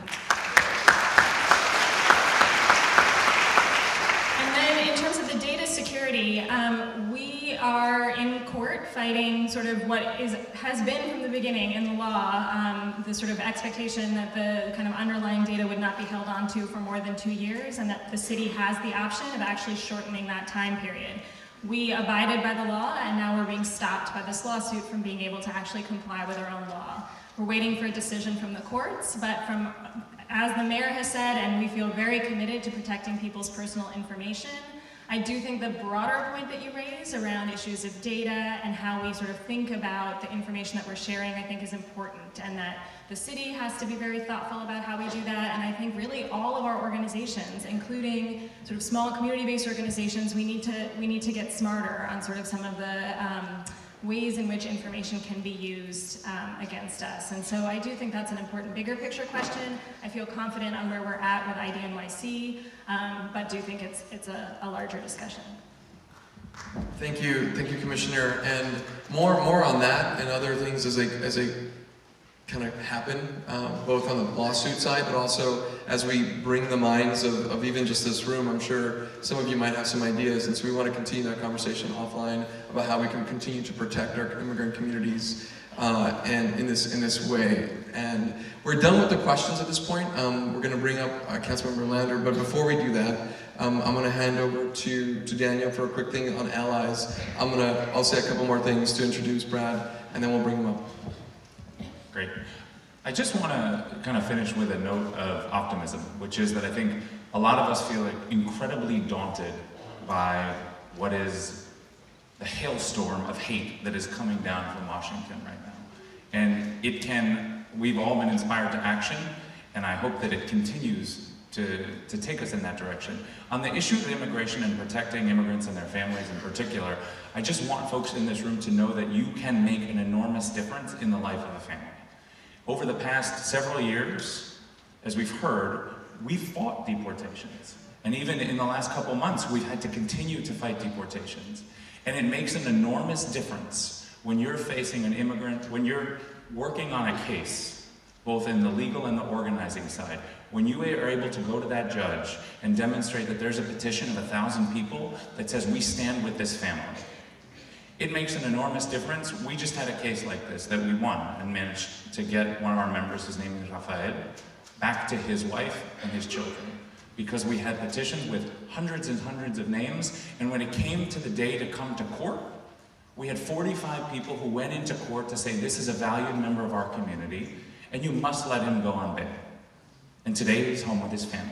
In terms of the data security, um, we are in court fighting sort of what is has been from the beginning in the law, um, the sort of expectation that the kind of underlying data would not be held onto for more than two years and that the city has the option of actually shortening that time period. We abided by the law and now we're being stopped by this lawsuit from being able to actually comply with our own law. We're waiting for a decision from the courts, but from as the mayor has said, and we feel very committed to protecting people's personal information, I do think the broader point that you raise around issues of data and how we sort of think about the information that we're sharing, I think is important, and that the city has to be very thoughtful about how we do that, and I think really all of our organizations, including sort of small community-based organizations, we need to we need to get smarter on sort of some of the um, ways in which information can be used um, against us. And so I do think that's an important bigger picture question. I feel confident on where we're at with I D N Y C, um, but do think it's, it's a, a larger discussion. Thank you, thank you, Commissioner. And more, more on that and other things as they, as they kind of happen, um, both on the lawsuit side, but also as we bring the minds of, of even just this room. I'm sure some of you might have some ideas, and so we want to continue that conversation offline about how we can continue to protect our immigrant communities uh, and in this in this way. And we're done with the questions at this point. Um, we're going to bring up uh, Councilmember Lander, but before we do that, um, I'm going to hand over to to Daniel for a quick thing on allies. I'm going to I'll say a couple more things to introduce Brad, and then we'll bring him up. Great. I just want to kind of finish with a note of optimism, which is that I think a lot of us feel like incredibly daunted by what is the hailstorm of hate that is coming down from Washington right now. And it can, we've all been inspired to action, and I hope that it continues to, to take us in that direction. On the issue of immigration and protecting immigrants and their families in particular, I just want folks in this room to know that you can make an enormous difference in the life of a family. Over the past several years, as we've heard, we've fought deportations. And even in the last couple months, we've had to continue to fight deportations. And it makes an enormous difference when you're facing an immigrant, when you're working on a case, both in the legal and the organizing side, when you are able to go to that judge and demonstrate that there's a petition of a thousand people that says we stand with this family. It makes an enormous difference. We just had a case like this that we won and managed to get one of our members, his name is Rafael, back to his wife and his children. Because we had petitions with hundreds and hundreds of names, and when it came to the day to come to court, we had forty-five people who went into court to say this is a valued member of our community, and you must let him go on bail. And today he's home with his family.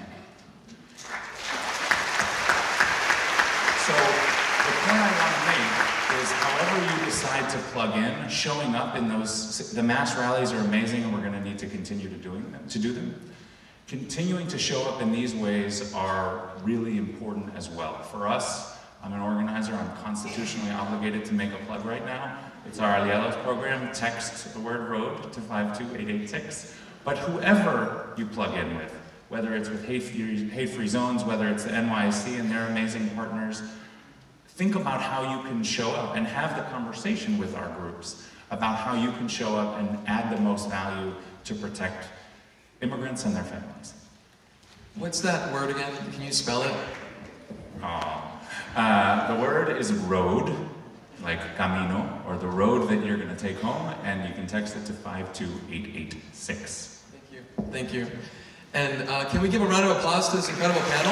So the point I want to make is however you decide to plug in, showing up in those, the mass rallies are amazing and we're going to need to continue to, doing them, to do them. Continuing to show up in these ways are really important as well. For us, I'm an organizer, I'm constitutionally obligated to make a plug right now. It's our Alielos program, text the word road to five two eight eight six. But whoever you plug in with, whether it's with hate-free, hate-free zones, whether it's the N Y C and their amazing partners, think about how you can show up and have the conversation with our groups about how you can show up and add the most value to protect immigrants and their families. What's that word again? Can you spell it? Oh. Uh, the word is road, like camino, or the road that you're going to take home, and you can text it to five two eight eight six. Thank you. Thank you. And uh, can we give a round of applause to this incredible panel?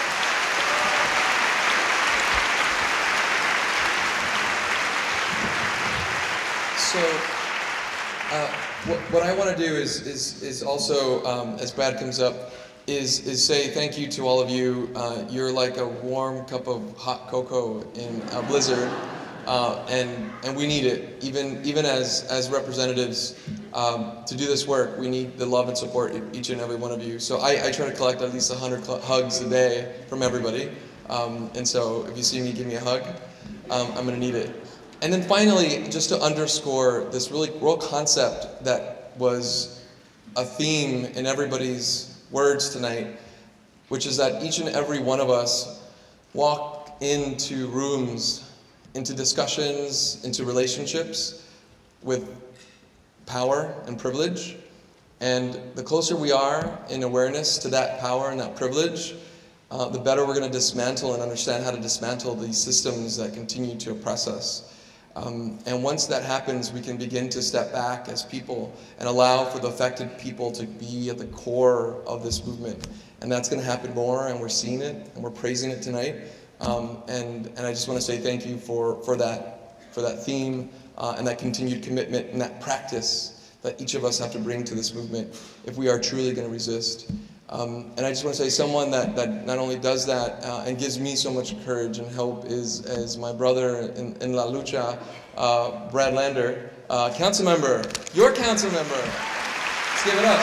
So, uh, what, what I want to do is, is, is also, um, as Brad comes up, is, is say thank you to all of you. Uh, you're like a warm cup of hot cocoa in a blizzard, uh, and, and we need it. Even, even as, as representatives, um, to do this work, we need the love and support of each and every one of you. So I, I try to collect at least one hundred hugs a day from everybody. Um, and so if you see me, give me a hug. Um, I'm gonna need it. And then finally, just to underscore this really real concept that was a theme in everybody's words tonight, which is that each and every one of us walk into rooms, into discussions, into relationships with power and privilege. And the closer we are in awareness to that power and that privilege, uh, the better we're going to dismantle and understand how to dismantle these systems that continue to oppress us. Um, and once that happens, we can begin to step back as people and allow for the affected people to be at the core of this movement. And that's going to happen more, and we're seeing it, and we're praising it tonight. Um, and, and I just want to say thank you for, for, that, for that theme uh, and that continued commitment and that practice that each of us have to bring to this movement if we are truly going to resist. Um, and I just want to say someone that, that not only does that uh, and gives me so much courage and hope is, is my brother in, in La Lucha, uh, Brad Lander, uh, council member, your council member. Let's give it up.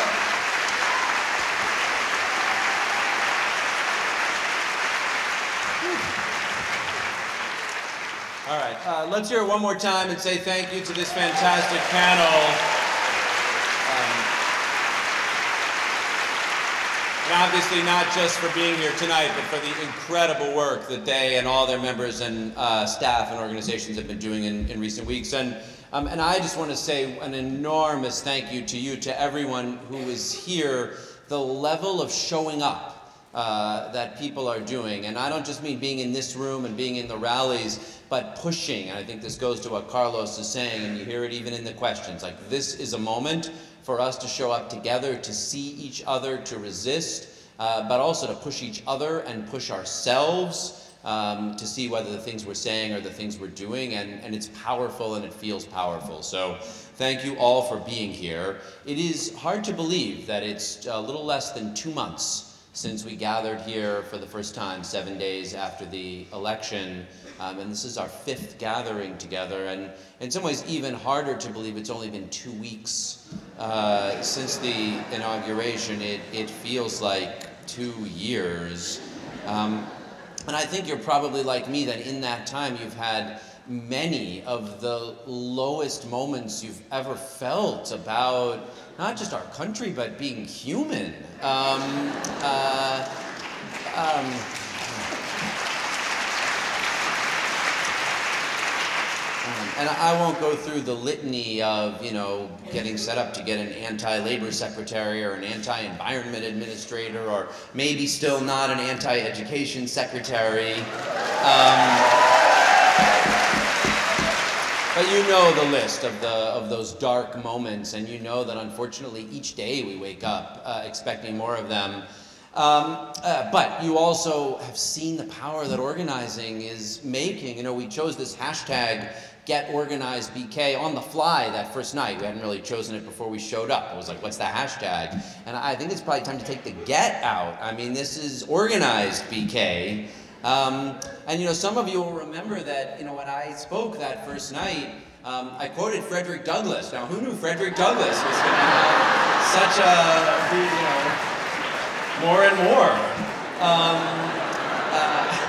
All right, uh, let's hear it one more time and say thank you to this fantastic panel. And obviously not just for being here tonight, but for the incredible work that they and all their members and uh, staff and organizations have been doing in, in recent weeks. And, um, and I just want to say an enormous thank you to you, to everyone who is here, the level of showing up uh, that people are doing. And I don't just mean being in this room and being in the rallies, but pushing. And I think this goes to what Carlos is saying, and you hear it even in the questions. Like, this is a moment for us to show up together, to see each other, to resist, uh, but also to push each other and push ourselves um, to see whether the things we're saying are the things we're doing, and, and it's powerful and it feels powerful. So thank you all for being here. It is hard to believe that it's a little less than two months since we gathered here for the first time, seven days after the election. Um, and this is our fifth gathering together, and in some ways even harder to believe it's only been two weeks uh, since the inauguration. It, it feels like two years. Um, and I think you're probably like me, that in that time you've had many of the lowest moments you've ever felt about not just our country, but being human. Um, uh, um, And I won't go through the litany of, you know, getting set up to get an anti-labor secretary or an anti-environment administrator, or maybe still not an anti-education secretary. Um, but you know the list of, the, of those dark moments, and you know that unfortunately each day we wake up uh, expecting more of them. Um, uh, but you also have seen the power that organizing is making. You know, we chose this hashtag, Get Organized B K, on the fly that first night. We hadn't really chosen it before we showed up. I was like, what's the hashtag? And I think it's probably time to take the get out. I mean, this is Organized B K. Um, and you know, some of you will remember that, you know, when I spoke that first night, um, I quoted Frederick Douglass. Now, who knew Frederick Douglass was going to have such a, you know, more and more. Um, uh,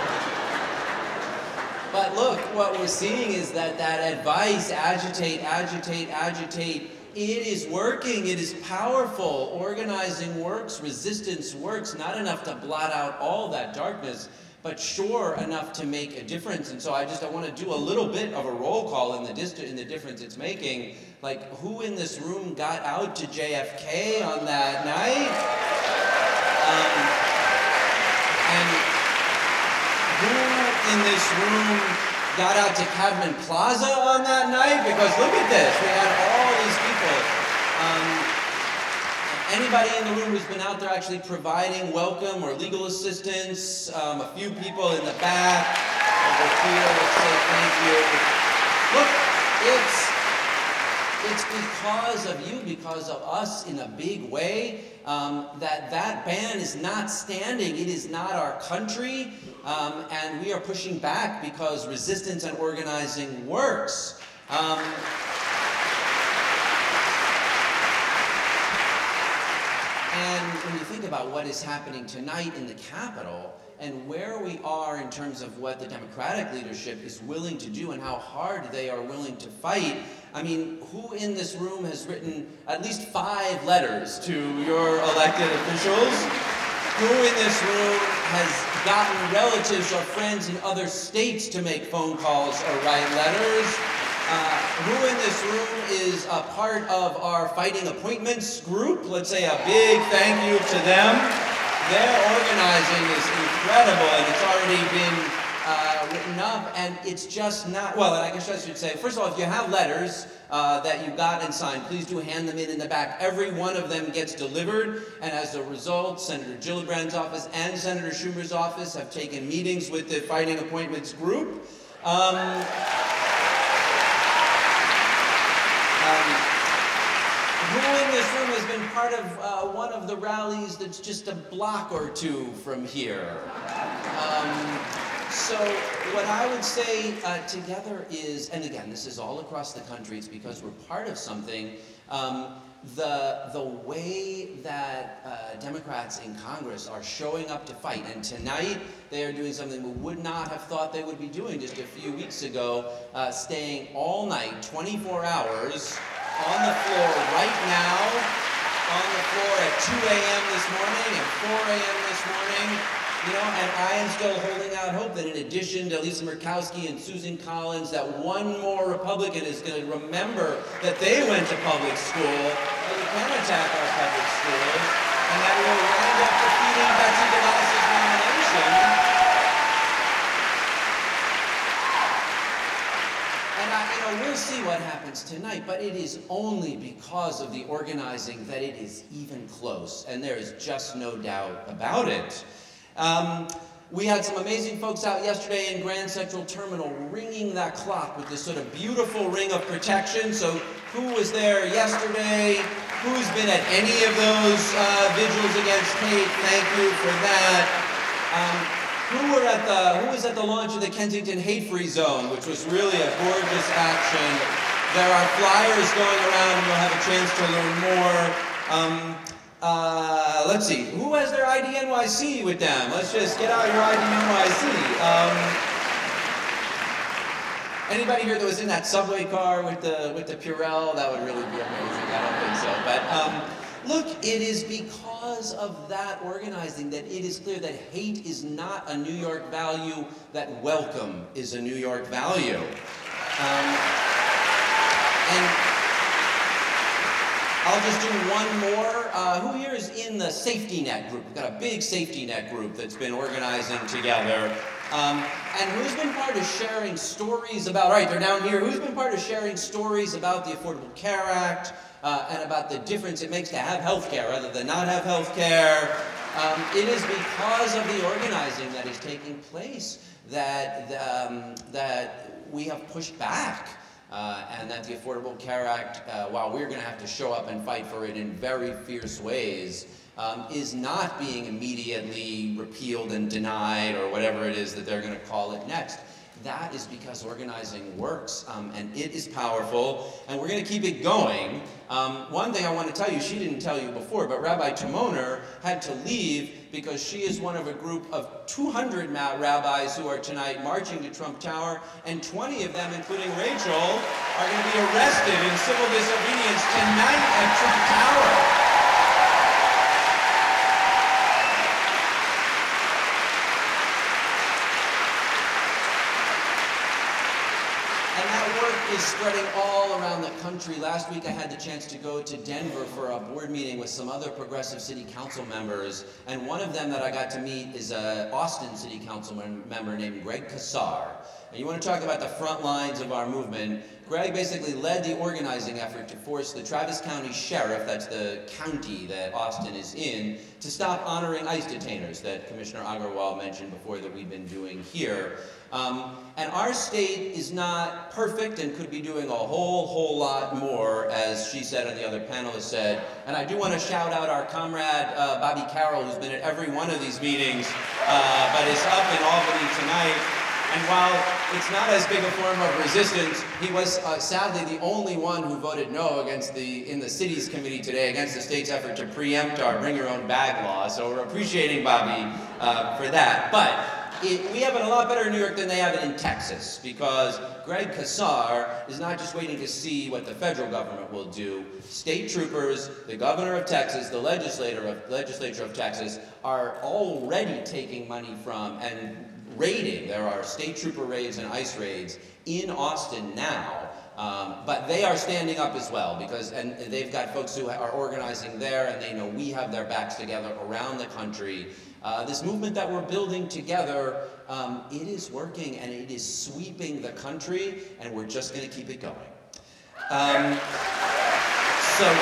But look, what we're seeing is that that advice, agitate, agitate, agitate, it is working, it is powerful. Organizing works, resistance works, not enough to blot out all that darkness, but sure enough to make a difference. And so I just, I want to do a little bit of a roll call in the, dist in the difference it's making. Like, who in this room got out to J F K on that night? Um, and who in this room got out to Cadman Plaza on that night? Because look at this, we had all these people. Um, anybody in the room who's been out there actually providing welcome or legal assistance? Um, a few people in the back over here, let's say thank you. Look, it's, it's because of you, because of us in a big way, um, that that ban is not standing. It is not our country, um, and we are pushing back because resistance and organizing works. Um, and when you think about what is happening tonight in the Capitol, and where we are in terms of what the Democratic leadership is willing to do and how hard they are willing to fight. I mean, who in this room has written at least five letters to your elected officials? Who in this room has gotten relatives or friends in other states to make phone calls or write letters? Uh, who in this room is a part of our Fighting Appointments group? Let's say a big thank you to them. Their organizing is incredible, and it's already been uh, written up, and it's just not, well, and I guess I should say, first of all, if you have letters uh, that you got and signed, please do hand them in in the back. Every one of them gets delivered, and as a result, Senator Gillibrand's office and Senator Schumer's office have taken meetings with the Fighting Appointments group. Um, um, Who in this room has been part of uh, one of the rallies that's just a block or two from here? Um, so what I would say uh, together is, and again, this is all across the country, it's because we're part of something, um, the, the way that uh, Democrats in Congress are showing up to fight, and tonight they are doing something we would not have thought they would be doing just a few weeks ago, uh, staying all night, twenty-four hours, on the floor right now, on the floor at two A M this morning and four A M this morning, you know, and I am still holding out hope that in addition to Lisa Murkowski and Susan Collins, that one more Republican is going to remember that they went to public school, that we can attack our public schools, and that we'll wind up defeating Betsy DeVos's nomination. And I, you know, we'll see what happens tonight, but it is only because of the organizing that it is even close, and there is just no doubt about it. Um, we had some amazing folks out yesterday in Grand Central Terminal ringing that clock with this sort of beautiful ring of protection. So who was there yesterday? Who's been at any of those uh, vigils against hate? Thank you for that. Um, Who were at the Who was at the launch of the Kensington Hate-Free Zone, which was really a gorgeous action. There are flyers going around, and you'll have a chance to learn more. Um, uh, let's see, who has their I D N Y C with them? Let's just get out your I D N Y C. Um, anybody here that was in that subway car with the with the Purell? That would really be amazing. I don't think so, but. Um, Look, it is because of that organizing that it is clear that hate is not a New York value, that welcome is a New York value. Um, and I'll just do one more. Uh, who here is in the Safety Net group? We've got a big Safety Net group that's been organizing together. Um, and who's been part of sharing stories about, right, they're down here. Who's been part of sharing stories about the Affordable Care Act? Uh, and about the difference it makes to have health care rather than not have health care. Um, it is because of the organizing that is taking place that, um, that we have pushed back. Uh, and that the Affordable Care Act, uh, while we're going to have to show up and fight for it in very fierce ways, um, is not being immediately repealed and denied or whatever it is that they're going to call it next. That is because organizing works, um, and it is powerful, and we're going to keep it going. Um, one thing I want to tell you, she didn't tell you before, but Rabbi Timoner had to leave because she is one of a group of two hundred rabbis who are tonight marching to Trump Tower, and twenty of them, including Rachel, are going to be arrested in civil disobedience tonight at Trump Tower. Is spreading all around the country. Last week I had the chance to go to Denver for a board meeting with some other progressive city council members, and one of them that I got to meet is an Austin city council member named Greg Kassar. and you want to talk about the front lines of our movement, Greg basically led the organizing effort to force the Travis County Sheriff, that's the county that Austin is in, to stop honoring ICE detainers that Commissioner Agarwal mentioned before that we've been doing here. Um, and our state is not perfect and could be doing a whole, whole lot more, as she said and the other panelists said. And I do want to shout out our comrade, uh, Bobby Carroll, who's been at every one of these meetings, uh, but is up in Albany tonight. And while it's not as big a form of resistance, he was uh, sadly the only one who voted no against the, in the city's committee today, against the state's effort to preempt our bring your own bag law. So we're appreciating Bobby uh, for that. But it, we have it a lot better in New York than they have it in Texas, because Greg Casar is not just waiting to see what the federal government will do. State troopers, the governor of Texas, the legislator of, legislature of Texas are already taking money from and raiding. There are state trooper raids and ICE raids in Austin now, um, but they are standing up as well, because and they've got folks who are organizing there, and they know we have their backs together around the country. Uh, this movement that we're building together, um, it is working and it is sweeping the country, and we're just going to keep it going. Um, so.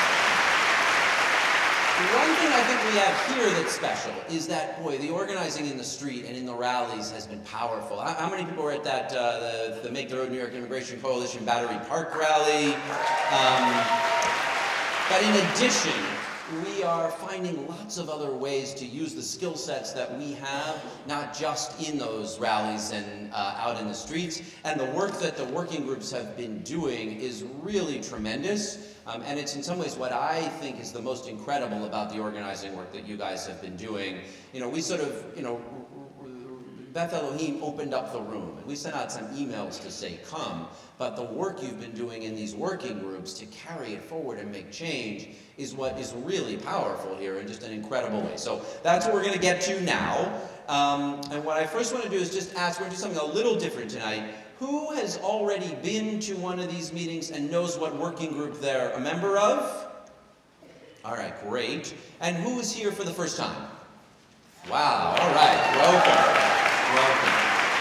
One thing I think we have here that's special is that, boy, the organizing in the street and in the rallies has been powerful. How, how many people were at that, uh, the, the Make the Road New York Immigration Coalition Battery Park rally? Um, but in addition, we are finding lots of other ways to use the skill sets that we have, not just in those rallies and uh, out in the streets. And the work that the working groups have been doing is really tremendous. Um, and it's in some ways what I think is the most incredible about the organizing work that you guys have been doing. You know, we sort of, you know, Beth Elohim opened up the room, and we sent out some emails to say, come, but the work you've been doing in these working groups to carry it forward and make change is what is really powerful here in just an incredible way. So that's what we're going to get to now. Um, and what I first want to do is just ask, we're going to do something a little different tonight. Who has already been to one of these meetings and knows what working group they're a member of? All right, great. And who is here for the first time? Wow, all right, welcome. Welcome.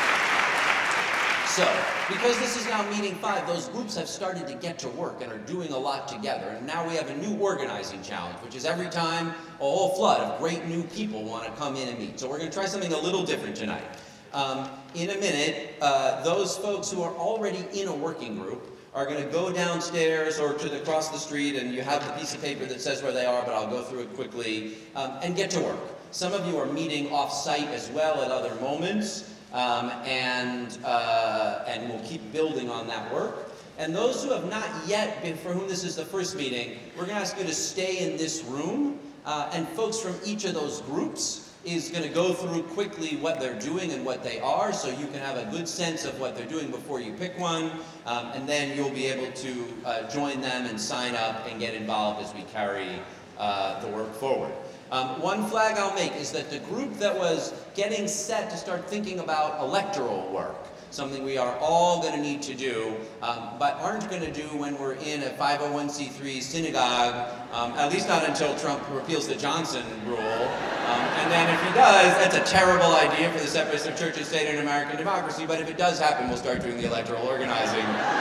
So, because this is now meeting five, those groups have started to get to work and are doing a lot together. And now we have a new organizing challenge, which is every time a whole flood of great new people want to come in and meet. So we're going to try something a little different tonight. Um, in a minute, uh, those folks who are already in a working group are going to go downstairs or to the, across the street, and you have the piece of paper that says where they are, but I'll go through it quickly, um, and get to work. Some of you are meeting off-site as well at other moments, um, and, uh, and we'll keep building on that work. And those who have not yet been, for whom this is the first meeting, we're going to ask you to stay in this room, uh, and folks from each of those groups is going to go through quickly what they're doing and what they are, so you can have a good sense of what they're doing before you pick one, um, and then you'll be able to uh, join them and sign up and get involved as we carry uh, the work forward. Um, one flag I'll make is that the group that was getting set to start thinking about electoral work, something we are all going to need to do, um, but aren't going to do when we're in a five oh one c three synagogue, um, at least not until Trump repeals the Johnson rule. Um, and then if he does, that's a terrible idea for the separation of church and state and American democracy, but if it does happen, we'll start doing the electoral organizing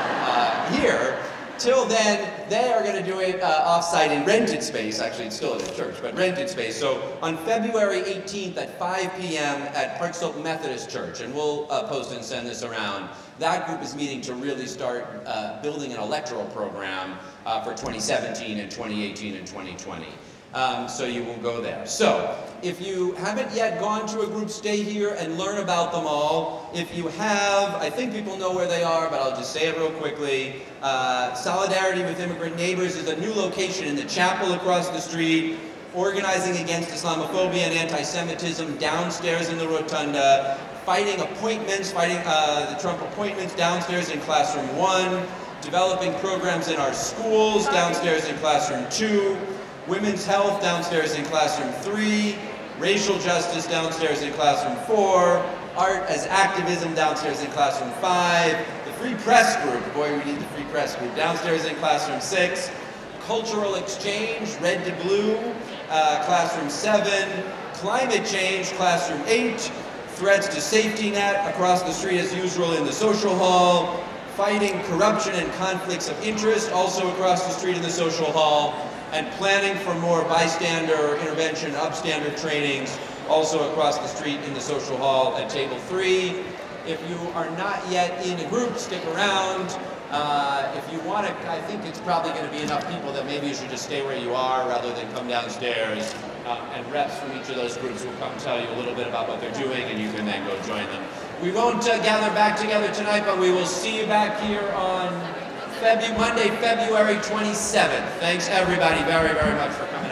uh, here. Till then, they are going to do it uh, off-site in rented space. Actually, it's still at a church, but rented space. So on February eighteenth at five p m at Park Slope Methodist Church, and we'll uh, post and send this around, that group is meeting to really start uh, building an electoral program uh, for twenty seventeen and twenty eighteen and twenty twenty. Um, so you will go there. So if you haven't yet gone to a group, stay here and learn about them all. If you have, I think people know where they are, but I'll just say it real quickly. Uh, Solidarity with Immigrant Neighbors is a new location in the chapel across the street. Organizing Against Islamophobia and Anti-Semitism downstairs in the rotunda. Fighting appointments, fighting uh, the Trump appointments downstairs in classroom one. Developing programs in our schools downstairs in classroom two. Women's health downstairs in classroom three, racial justice downstairs in classroom four, art as activism downstairs in classroom five, the Free Press group, boy we need the Free Press group, downstairs in classroom six, cultural exchange, red to blue, uh, classroom seven, climate change, classroom eight, threats to safety net across the street as usual in the social hall, fighting corruption and conflicts of interest also across the street in the social hall, and planning for more bystander intervention, upstander trainings also across the street in the social hall at table three. If you are not yet in a group, stick around. Uh, if you want to, I think it's probably going to be enough people that maybe you should just stay where you are rather than come downstairs. Uh, and reps from each of those groups will come tell you a little bit about what they're doing, and you can then go join them. We won't uh, gather back together tonight, but we will see you back here on Febu Monday, February twenty-seventh. Thanks everybody very, very much for coming.